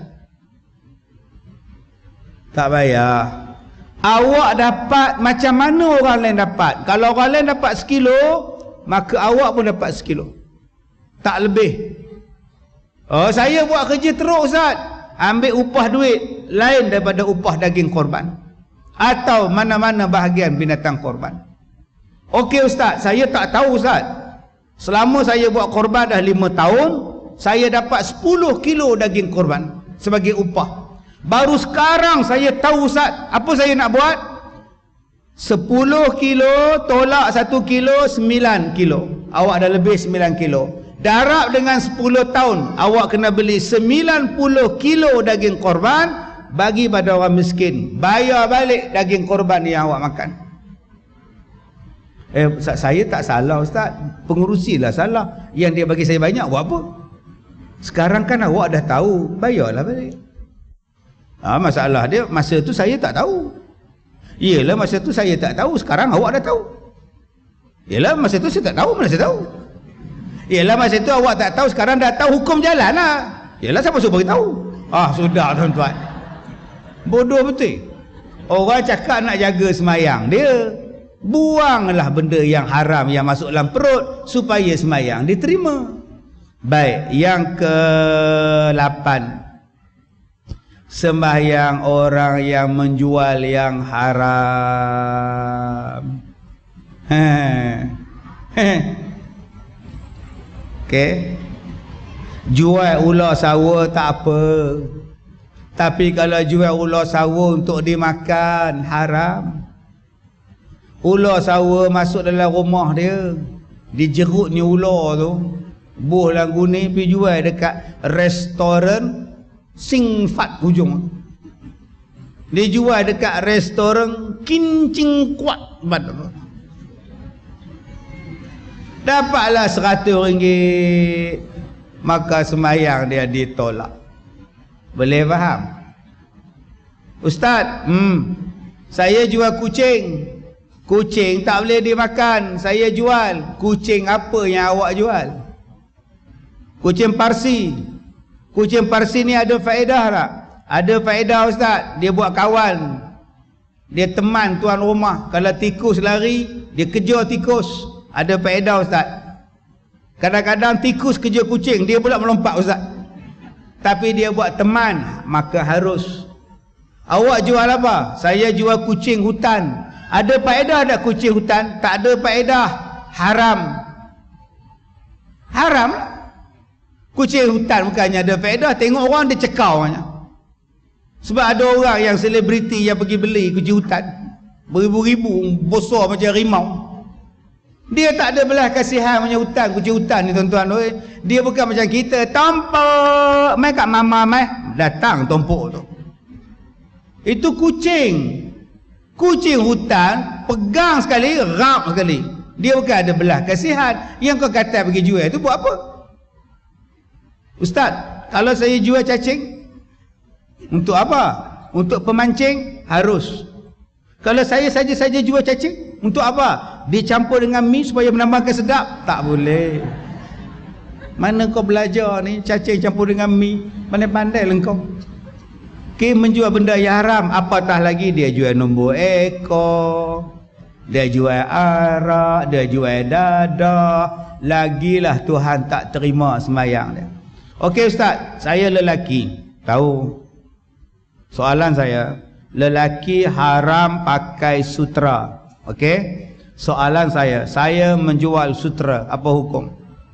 Tak payah. Awak dapat macam mana orang lain dapat. Kalau orang lain dapat sekilo, maka awak pun dapat sekilo. Tak lebih. Oh, saya buat kerja teruk ustaz. Ambil upah duit lain daripada upah daging korban. Atau mana-mana bahagian binatang korban. Okey ustaz, saya tak tahu ustaz. Selama saya buat korban dah lima tahun, saya dapat sepuluh kilo daging korban sebagai upah. Baru sekarang saya tahu Ustaz, apa saya nak buat? sepuluh kilo tolak satu kilo, sembilan kilo. Awak dah lebih sembilan kilo. Darab dengan sepuluh tahun, awak kena beli sembilan puluh kilo daging korban, bagi pada orang miskin. Bayar balik daging korban yang awak makan. Eh, Ustaz, saya tak salah Ustaz. Pengurusilah salah. Yang dia bagi saya banyak, buat apa? Sekarang kan awak dah tahu, bayarlah balik. Ha, masalah dia, masa tu saya tak tahu. Yelah, masa tu saya tak tahu. Sekarang awak dah tahu. Yelah, masa tu saya tak tahu. Mana saya tahu? Yelah, masa tu awak tak tahu. Sekarang dah tahu, hukum jalan lah. Yelah, siapa suruh beritahu? Ah, sudah tuan-tuan. Bodoh betul. Orang cakap nak jaga semayang dia, buanglah benda yang haram yang masuk dalam perut supaya semayang diterima. Baik, yang ke lapan, sembahyang orang yang menjual yang haram. Okey. Jual ular sawa tak apa. Tapi kalau jual ular sawa untuk dimakan, haram. Ular sawa masuk dalam rumah dia, dijerutnya ular tu, buh lagu ni pergi jual dekat restoran Singfat hujung. Dia jual dekat restoran Kincing Kuat. Dapatlah seratus ringgit. Maka sembahyang dia ditolak. Boleh faham? Ustaz, hmm, saya jual kucing. Kucing tak boleh dimakan, saya jual. Kucing apa yang awak jual? Kucing Parsi. Kucing Parsi ni ada faedah tak? Ada faedah Ustaz. Dia buat kawan. Dia teman tuan rumah. Kalau tikus lari, dia kejar tikus. Ada faedah Ustaz. Kadang-kadang tikus kejar kucing, dia pula melompat Ustaz. Tapi dia buat teman, maka harus. Awak jual apa? Saya jual kucing hutan. Ada faedah tak kucing hutan? Tak ada faedah. Haram. Haram. Kucing hutan bukannya ada faedah. Tengok orang dia cekau. Sebab ada orang yang selebriti yang pergi beli kucing hutan, beribu-ribu, besar macam rimau. Dia tak ada belas kasihan punya hutan. Kucing hutan ni tuan-tuan, dia bukan macam kita, tompok mai kat mama mai datang tompok tu. Itu kucing. Kucing hutan pegang sekali, rap sekali. Dia bukan ada belah kasihan. Yang kau kata pergi jual tu buat apa? Ustaz, kalau saya jual cacing, untuk apa? Untuk pemancing? Harus. Kalau saya saja-saja jual cacing, untuk apa? Dicampur dengan mi supaya menambahkan sedap? Tak boleh. Mana kau belajar ni cacing campur dengan mi? Pandai-pandai lah kau. Okay, menjual benda yang haram, apatah lagi dia jual nombor ekor, dia jual arak, dia jual dadah. Lagilah Tuhan tak terima sembahyang dia. Okey Ustaz, saya lelaki. Tahu soalan saya, lelaki haram pakai sutra. Okey, soalan saya, saya menjual sutra, apa hukum?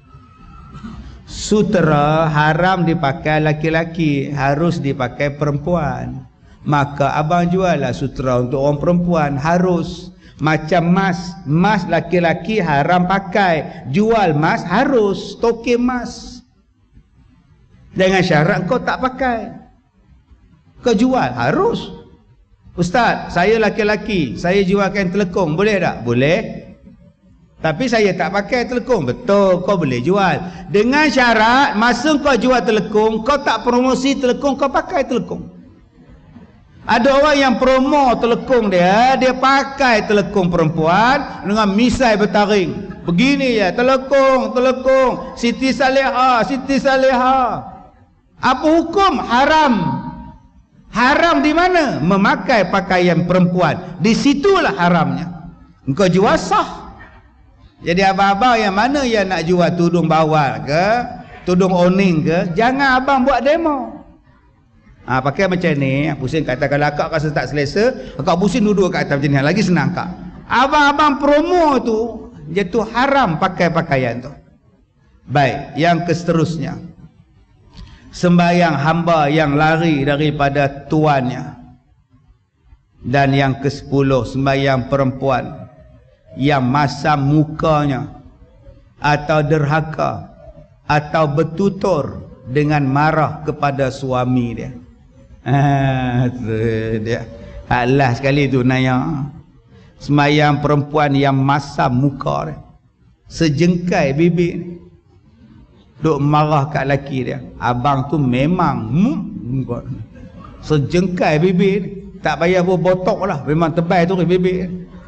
Sutra haram dipakai laki-laki, harus dipakai perempuan. Maka abang juallah sutra untuk orang perempuan, harus. Macam mas, mas laki-laki haram pakai, jual mas harus, token mas. Dengan syarat kau tak pakai, kau jual harus. Ustaz, saya laki-laki, saya jual kain telekung, boleh tak? Boleh. Tapi saya tak pakai telekung. Betul, kau boleh jual. Dengan syarat, masa kau jual telekung, kau tak promosi telekung, kau pakai telekung. Ada orang yang promo telekung dia, dia pakai telekung perempuan dengan misai bertaring. Begini ya, telekung, telekung, Siti Saleha, Siti Saleha. Apa hukum? Haram. Haram di mana? Memakai pakaian perempuan. Di situlah haramnya. Engkau jual sah. Jadi abang-abang yang mana yang nak jual tudung bawal ke, tudung oning ke, jangan abang buat demo. Ha, pakai macam ni, pusing kata kalau akak rasa tak selesa, akak pusing duduk kat atas macam ni, lagi senang kak. Abang-abang promo tu, dia tu haram pakai pakaian tu. Baik, yang keseterusnya. sembahyang hamba yang lari daripada tuannya. Dan yang kesepuluh, sembahyang perempuan yang masam mukanya atau derhaka atau bertutur dengan marah kepada suami dia. Ah, dia Allah sekali tu naya. Sembahyang perempuan yang masam muka dia, sejengkai bibir, duk marah kat laki dia. Abang tu memang hmm, sejengkai bibir, tak payah berbotok lah, memang tebal tu bibir.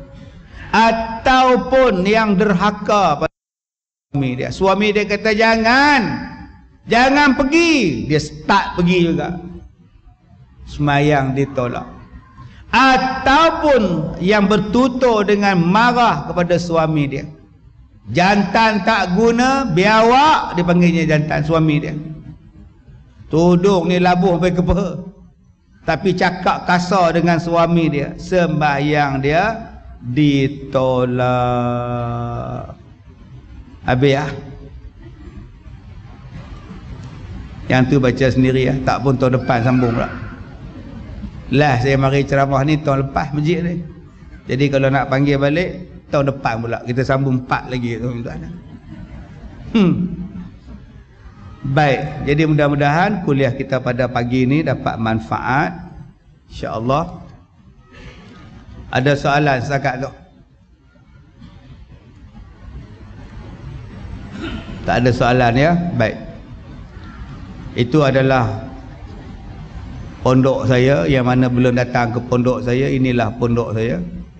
Ataupun yang derhaka pada suami dia. Suami dia kata jangan, jangan pergi, dia start pergi juga. Sembahyang ditolak. Ataupun yang bertutur dengan marah kepada suami dia. Jantan tak guna, biawak, dipanggilnya jantan suami dia. Tudung ni labuh sampai ke peha, tapi cakap kasar dengan suami dia, sembahyang dia ditolak. Habis ya. Yang tu baca sendiri ya, tak pun tahun depan sambung pula. Lah saya mari ceramah ni tahun lepas masjid ni. Jadi kalau nak panggil balik tahun depan pula kita sambung empat lagi tu tuan. Hmm. Baik, jadi mudah-mudahan kuliah kita pada pagi ni dapat manfaat, insya-Allah. Ada soalan setakat tu? Tak ada soalan ya? Baik. Itu adalah pondok saya, yang mana belum datang ke pondok saya, inilah pondok saya.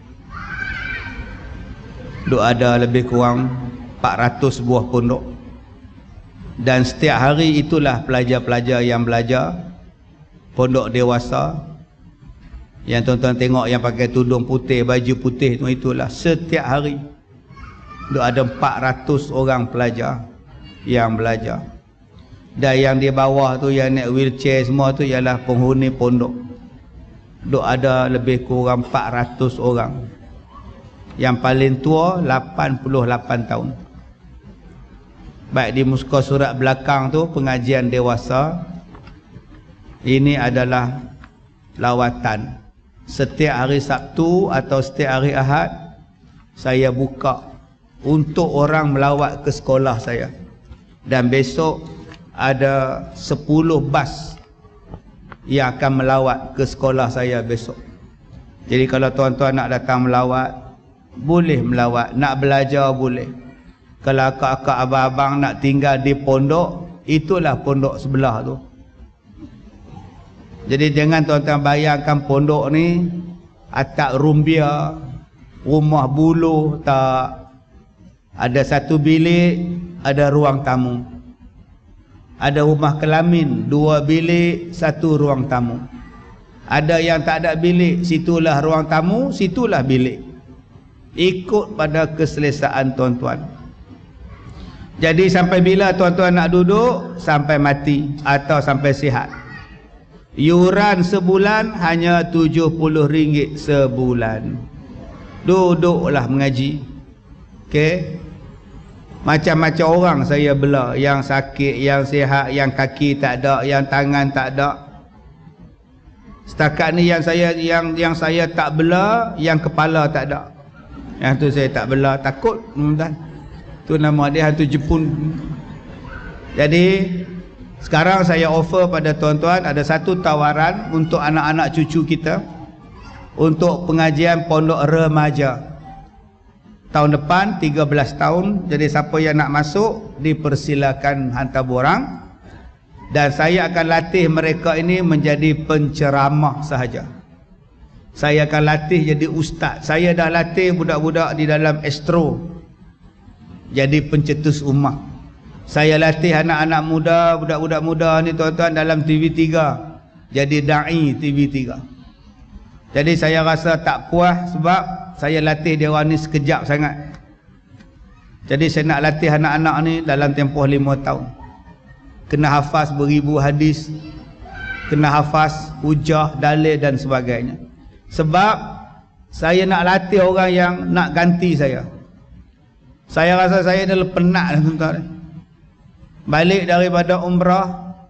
Duk ada lebih kurang empat ratus buah pondok. Dan setiap hari itulah pelajar-pelajar yang belajar. Pondok dewasa. Yang tuan-tuan tengok yang pakai tudung putih, baju putih tu, itulah setiap hari. Duk ada empat ratus orang pelajar yang belajar. Dan yang di bawah tu, yang naik wheelchair semua tu ialah penghuni pondok. Duk ada lebih kurang empat ratus orang. Yang paling tua lapan puluh lapan tahun. Baik, di muka surat belakang tu pengajian dewasa. Ini adalah lawatan. Setiap hari Sabtu atau setiap hari Ahad saya buka untuk orang melawat ke sekolah saya. Dan besok ada sepuluh bas yang akan melawat ke sekolah saya besok. Jadi kalau tuan-tuan nak datang melawat, boleh melawat. Nak belajar boleh. Kalau akak-akak abang-abang nak tinggal di pondok, itulah pondok sebelah tu. Jadi jangan tuan-tuan bayangkan pondok ni atap rumbia, rumah buluh, tak. Ada satu bilik, ada ruang tamu. Ada rumah kelamin, dua bilik, satu ruang tamu. Ada yang tak ada bilik, situlah ruang tamu, situlah bilik. Ikut pada keselesaan tuan-tuan. Jadi sampai bila tuan-tuan nak duduk? Sampai mati atau sampai sihat. Yuran sebulan hanya tujuh puluh ringgit sebulan. Duduklah mengaji. Okey. Macam-macam orang saya bela, yang sakit, yang sihat, yang kaki tak ada, yang tangan tak ada. Setakat ni yang saya yang yang saya tak bela, yang kepala tak ada. Yang tu saya tak bela, takut tuan. Tu nama dia hantu Jepun. Jadi sekarang saya offer pada tuan-tuan ada satu tawaran untuk anak-anak cucu kita untuk pengajian pondok remaja. Tahun depan tiga belas tahun. Jadi siapa yang nak masuk dipersilakan hantar borang. Dan saya akan latih mereka ini menjadi penceramah sahaja. Saya akan latih jadi ustaz. Saya dah latih budak-budak di dalam Astro jadi pencetus ummah. Saya latih anak-anak muda, budak-budak muda ni tuan-tuan dalam T V tiga jadi da'i T V tiga. Jadi saya rasa tak puas sebab saya latih dia orang ni sekejap sangat. Jadi saya nak latih anak-anak ni dalam tempoh lima tahun. Kena hafaz beribu hadis, kena hafaz hujah, dalil dan sebagainya. Sebab saya nak latih orang yang nak ganti saya. Saya rasa saya dah penat dah tuan-tuan. Balik daripada umrah,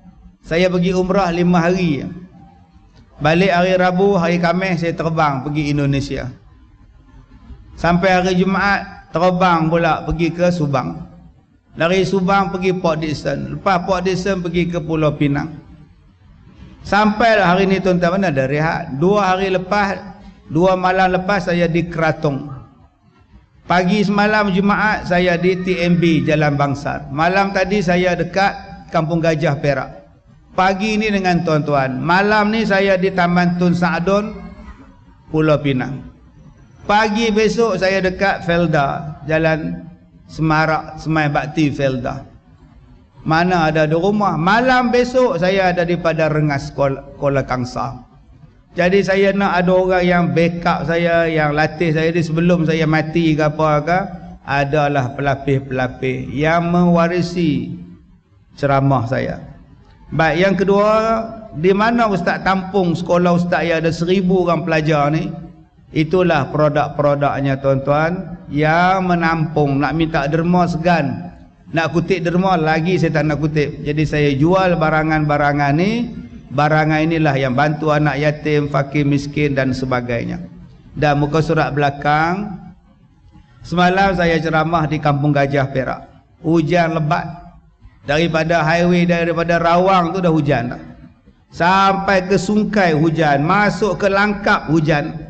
Saya pergi umrah lima hari. Balik hari Rabu, hari Khamis saya terbang pergi Indonesia. Sampai hari Jumaat terbang pula pergi ke Subang. Dari Subang pergi Port Dickson. Lepas Port Dickson pergi ke Pulau Pinang. Sampailah hari ni tuan-tuan, mana ada rehat. Dua hari lepas, dua malam lepas saya di Keratong. Pagi semalam Jumaat saya di T M B Jalan Bangsar. Malam tadi saya dekat Kampung Gajah Perak. Pagi ni dengan tuan-tuan, malam ni saya di Taman Tun Saadun, Pulau Pinang. Pagi besok saya dekat Felda, Jalan Semarak, Semai Bakti Felda. Mana ada di rumah. Malam besok saya ada di Padang Rengas, Kuala, Kuala Kangsar. Jadi saya nak ada orang yang backup saya, yang latih saya di sebelum saya mati ke apa ke, adalah pelapis-pelapis yang mewarisi ceramah saya. Baik, yang kedua, di mana Ustaz tampung sekolah Ustaz yang ada seribu orang pelajar ni? Itulah produk-produknya tuan-tuan, yang menampung. Nak minta derma segan, nak kutip derma lagi saya tak nak kutip. Jadi saya jual barangan-barangan ni. Barangan inilah yang bantu anak yatim, fakir miskin dan sebagainya. Dan muka surat belakang, semalam saya ceramah di Kampung Gajah Perak. Hujan lebat. Daripada highway, daripada Rawang tu dah hujan dah. Sampai ke Sungkai hujan, masuk ke Langkap hujan.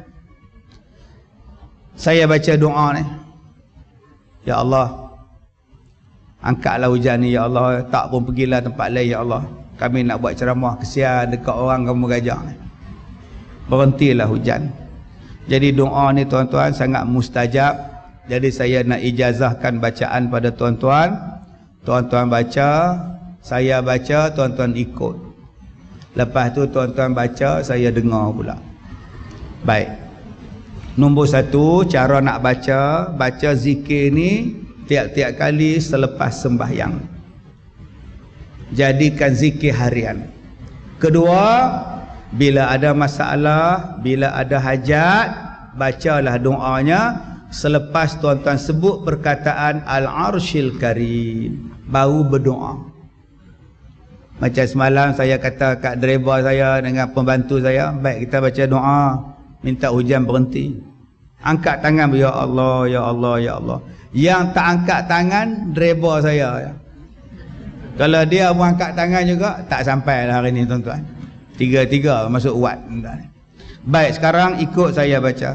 Saya baca doa ni. Ya Allah, angkatlah hujan ni ya Allah. Tak pun pergilah tempat lain ya Allah. Kami nak buat ceramah, kesian dekat orang Kampung Gajah ni. Berhentilah hujan. Jadi doa ni tuan-tuan sangat mustajab. Jadi saya nak ijazahkan bacaan pada tuan-tuan. Tuan-tuan baca, saya baca, tuan-tuan ikut. Lepas tu tuan-tuan baca, saya dengar pula. Baik. Nombor satu, cara nak baca. Baca zikir ni tiap-tiap kali selepas sembahyang. Jadikan zikir harian. Kedua, bila ada masalah, bila ada hajat, bacalah doanya selepas tuan-tuan sebut perkataan Al-Arshil Karim. Baru berdoa. Macam semalam saya kata kat driver saya dengan pembantu saya, baik kita baca doa, minta hujan berhenti. Angkat tangan, ya Allah, ya Allah, ya Allah. Yang tak angkat tangan, driver saya. Kalau dia pun angkat tangan juga, tak sampai lah hari ni tuan-tuan. Tiga-tiga masuk wat. Baik, sekarang ikut saya baca.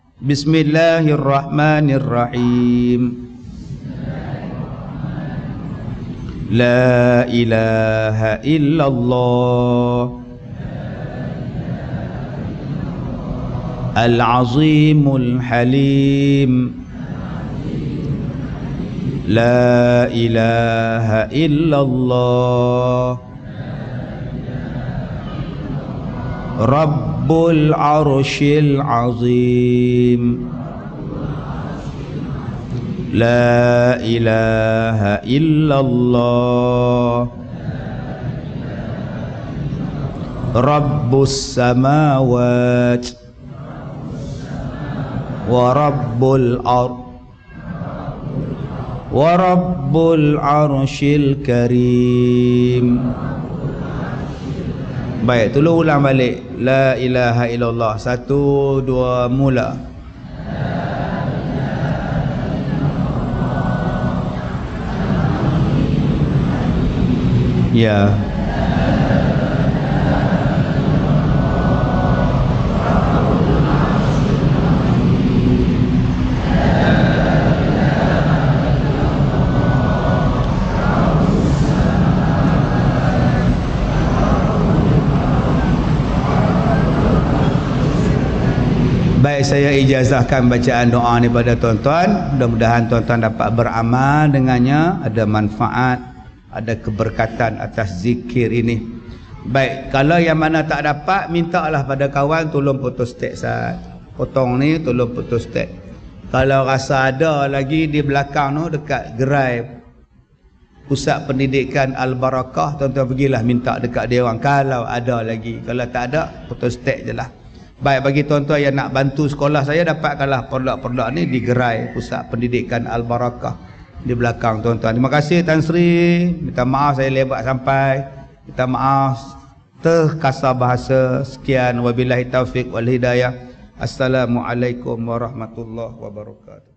Bismillahirrahmanirrahim. La ilaha illallah Al-Azimul Halim. La ilaha illallah Rabbul Arshil Azim. La ilaha illallah Rabbus samawat wa rabbul ard wa rabbul arshil karim. Baik, tolong ulang balik. La ilaha illallah. Satu, dua, mula. Ya. Baik, saya ijazahkan bacaan doa ni pada tuan-tuan. Mudah-mudahan tuan-tuan dapat beramal dengannya, ada manfaat, ada keberkatan atas zikir ini. Baik, kalau yang mana tak dapat, mintalah pada kawan tolong putus teks. Potong ni tolong putus teks. Kalau rasa ada lagi di belakang tu dekat gerai Pusat Pendidikan Al-Barakah, tuan-tuan pergilah minta dekat dia orang kalau ada lagi. Kalau tak ada, putus teks je lah. Baik, bagi tuan-tuan yang nak bantu sekolah saya, dapatkanlah produk-produk ni di gerai Pusat Pendidikan Al-Barakah di belakang tuan-tuan. Terima kasih Tan Sri. Minta maaf saya lebat sampai. Kita maaf terkasar bahasa. Sekian, wabillahi taufiq wal hidayah. Assalamualaikum warahmatullahi wabarakatuh.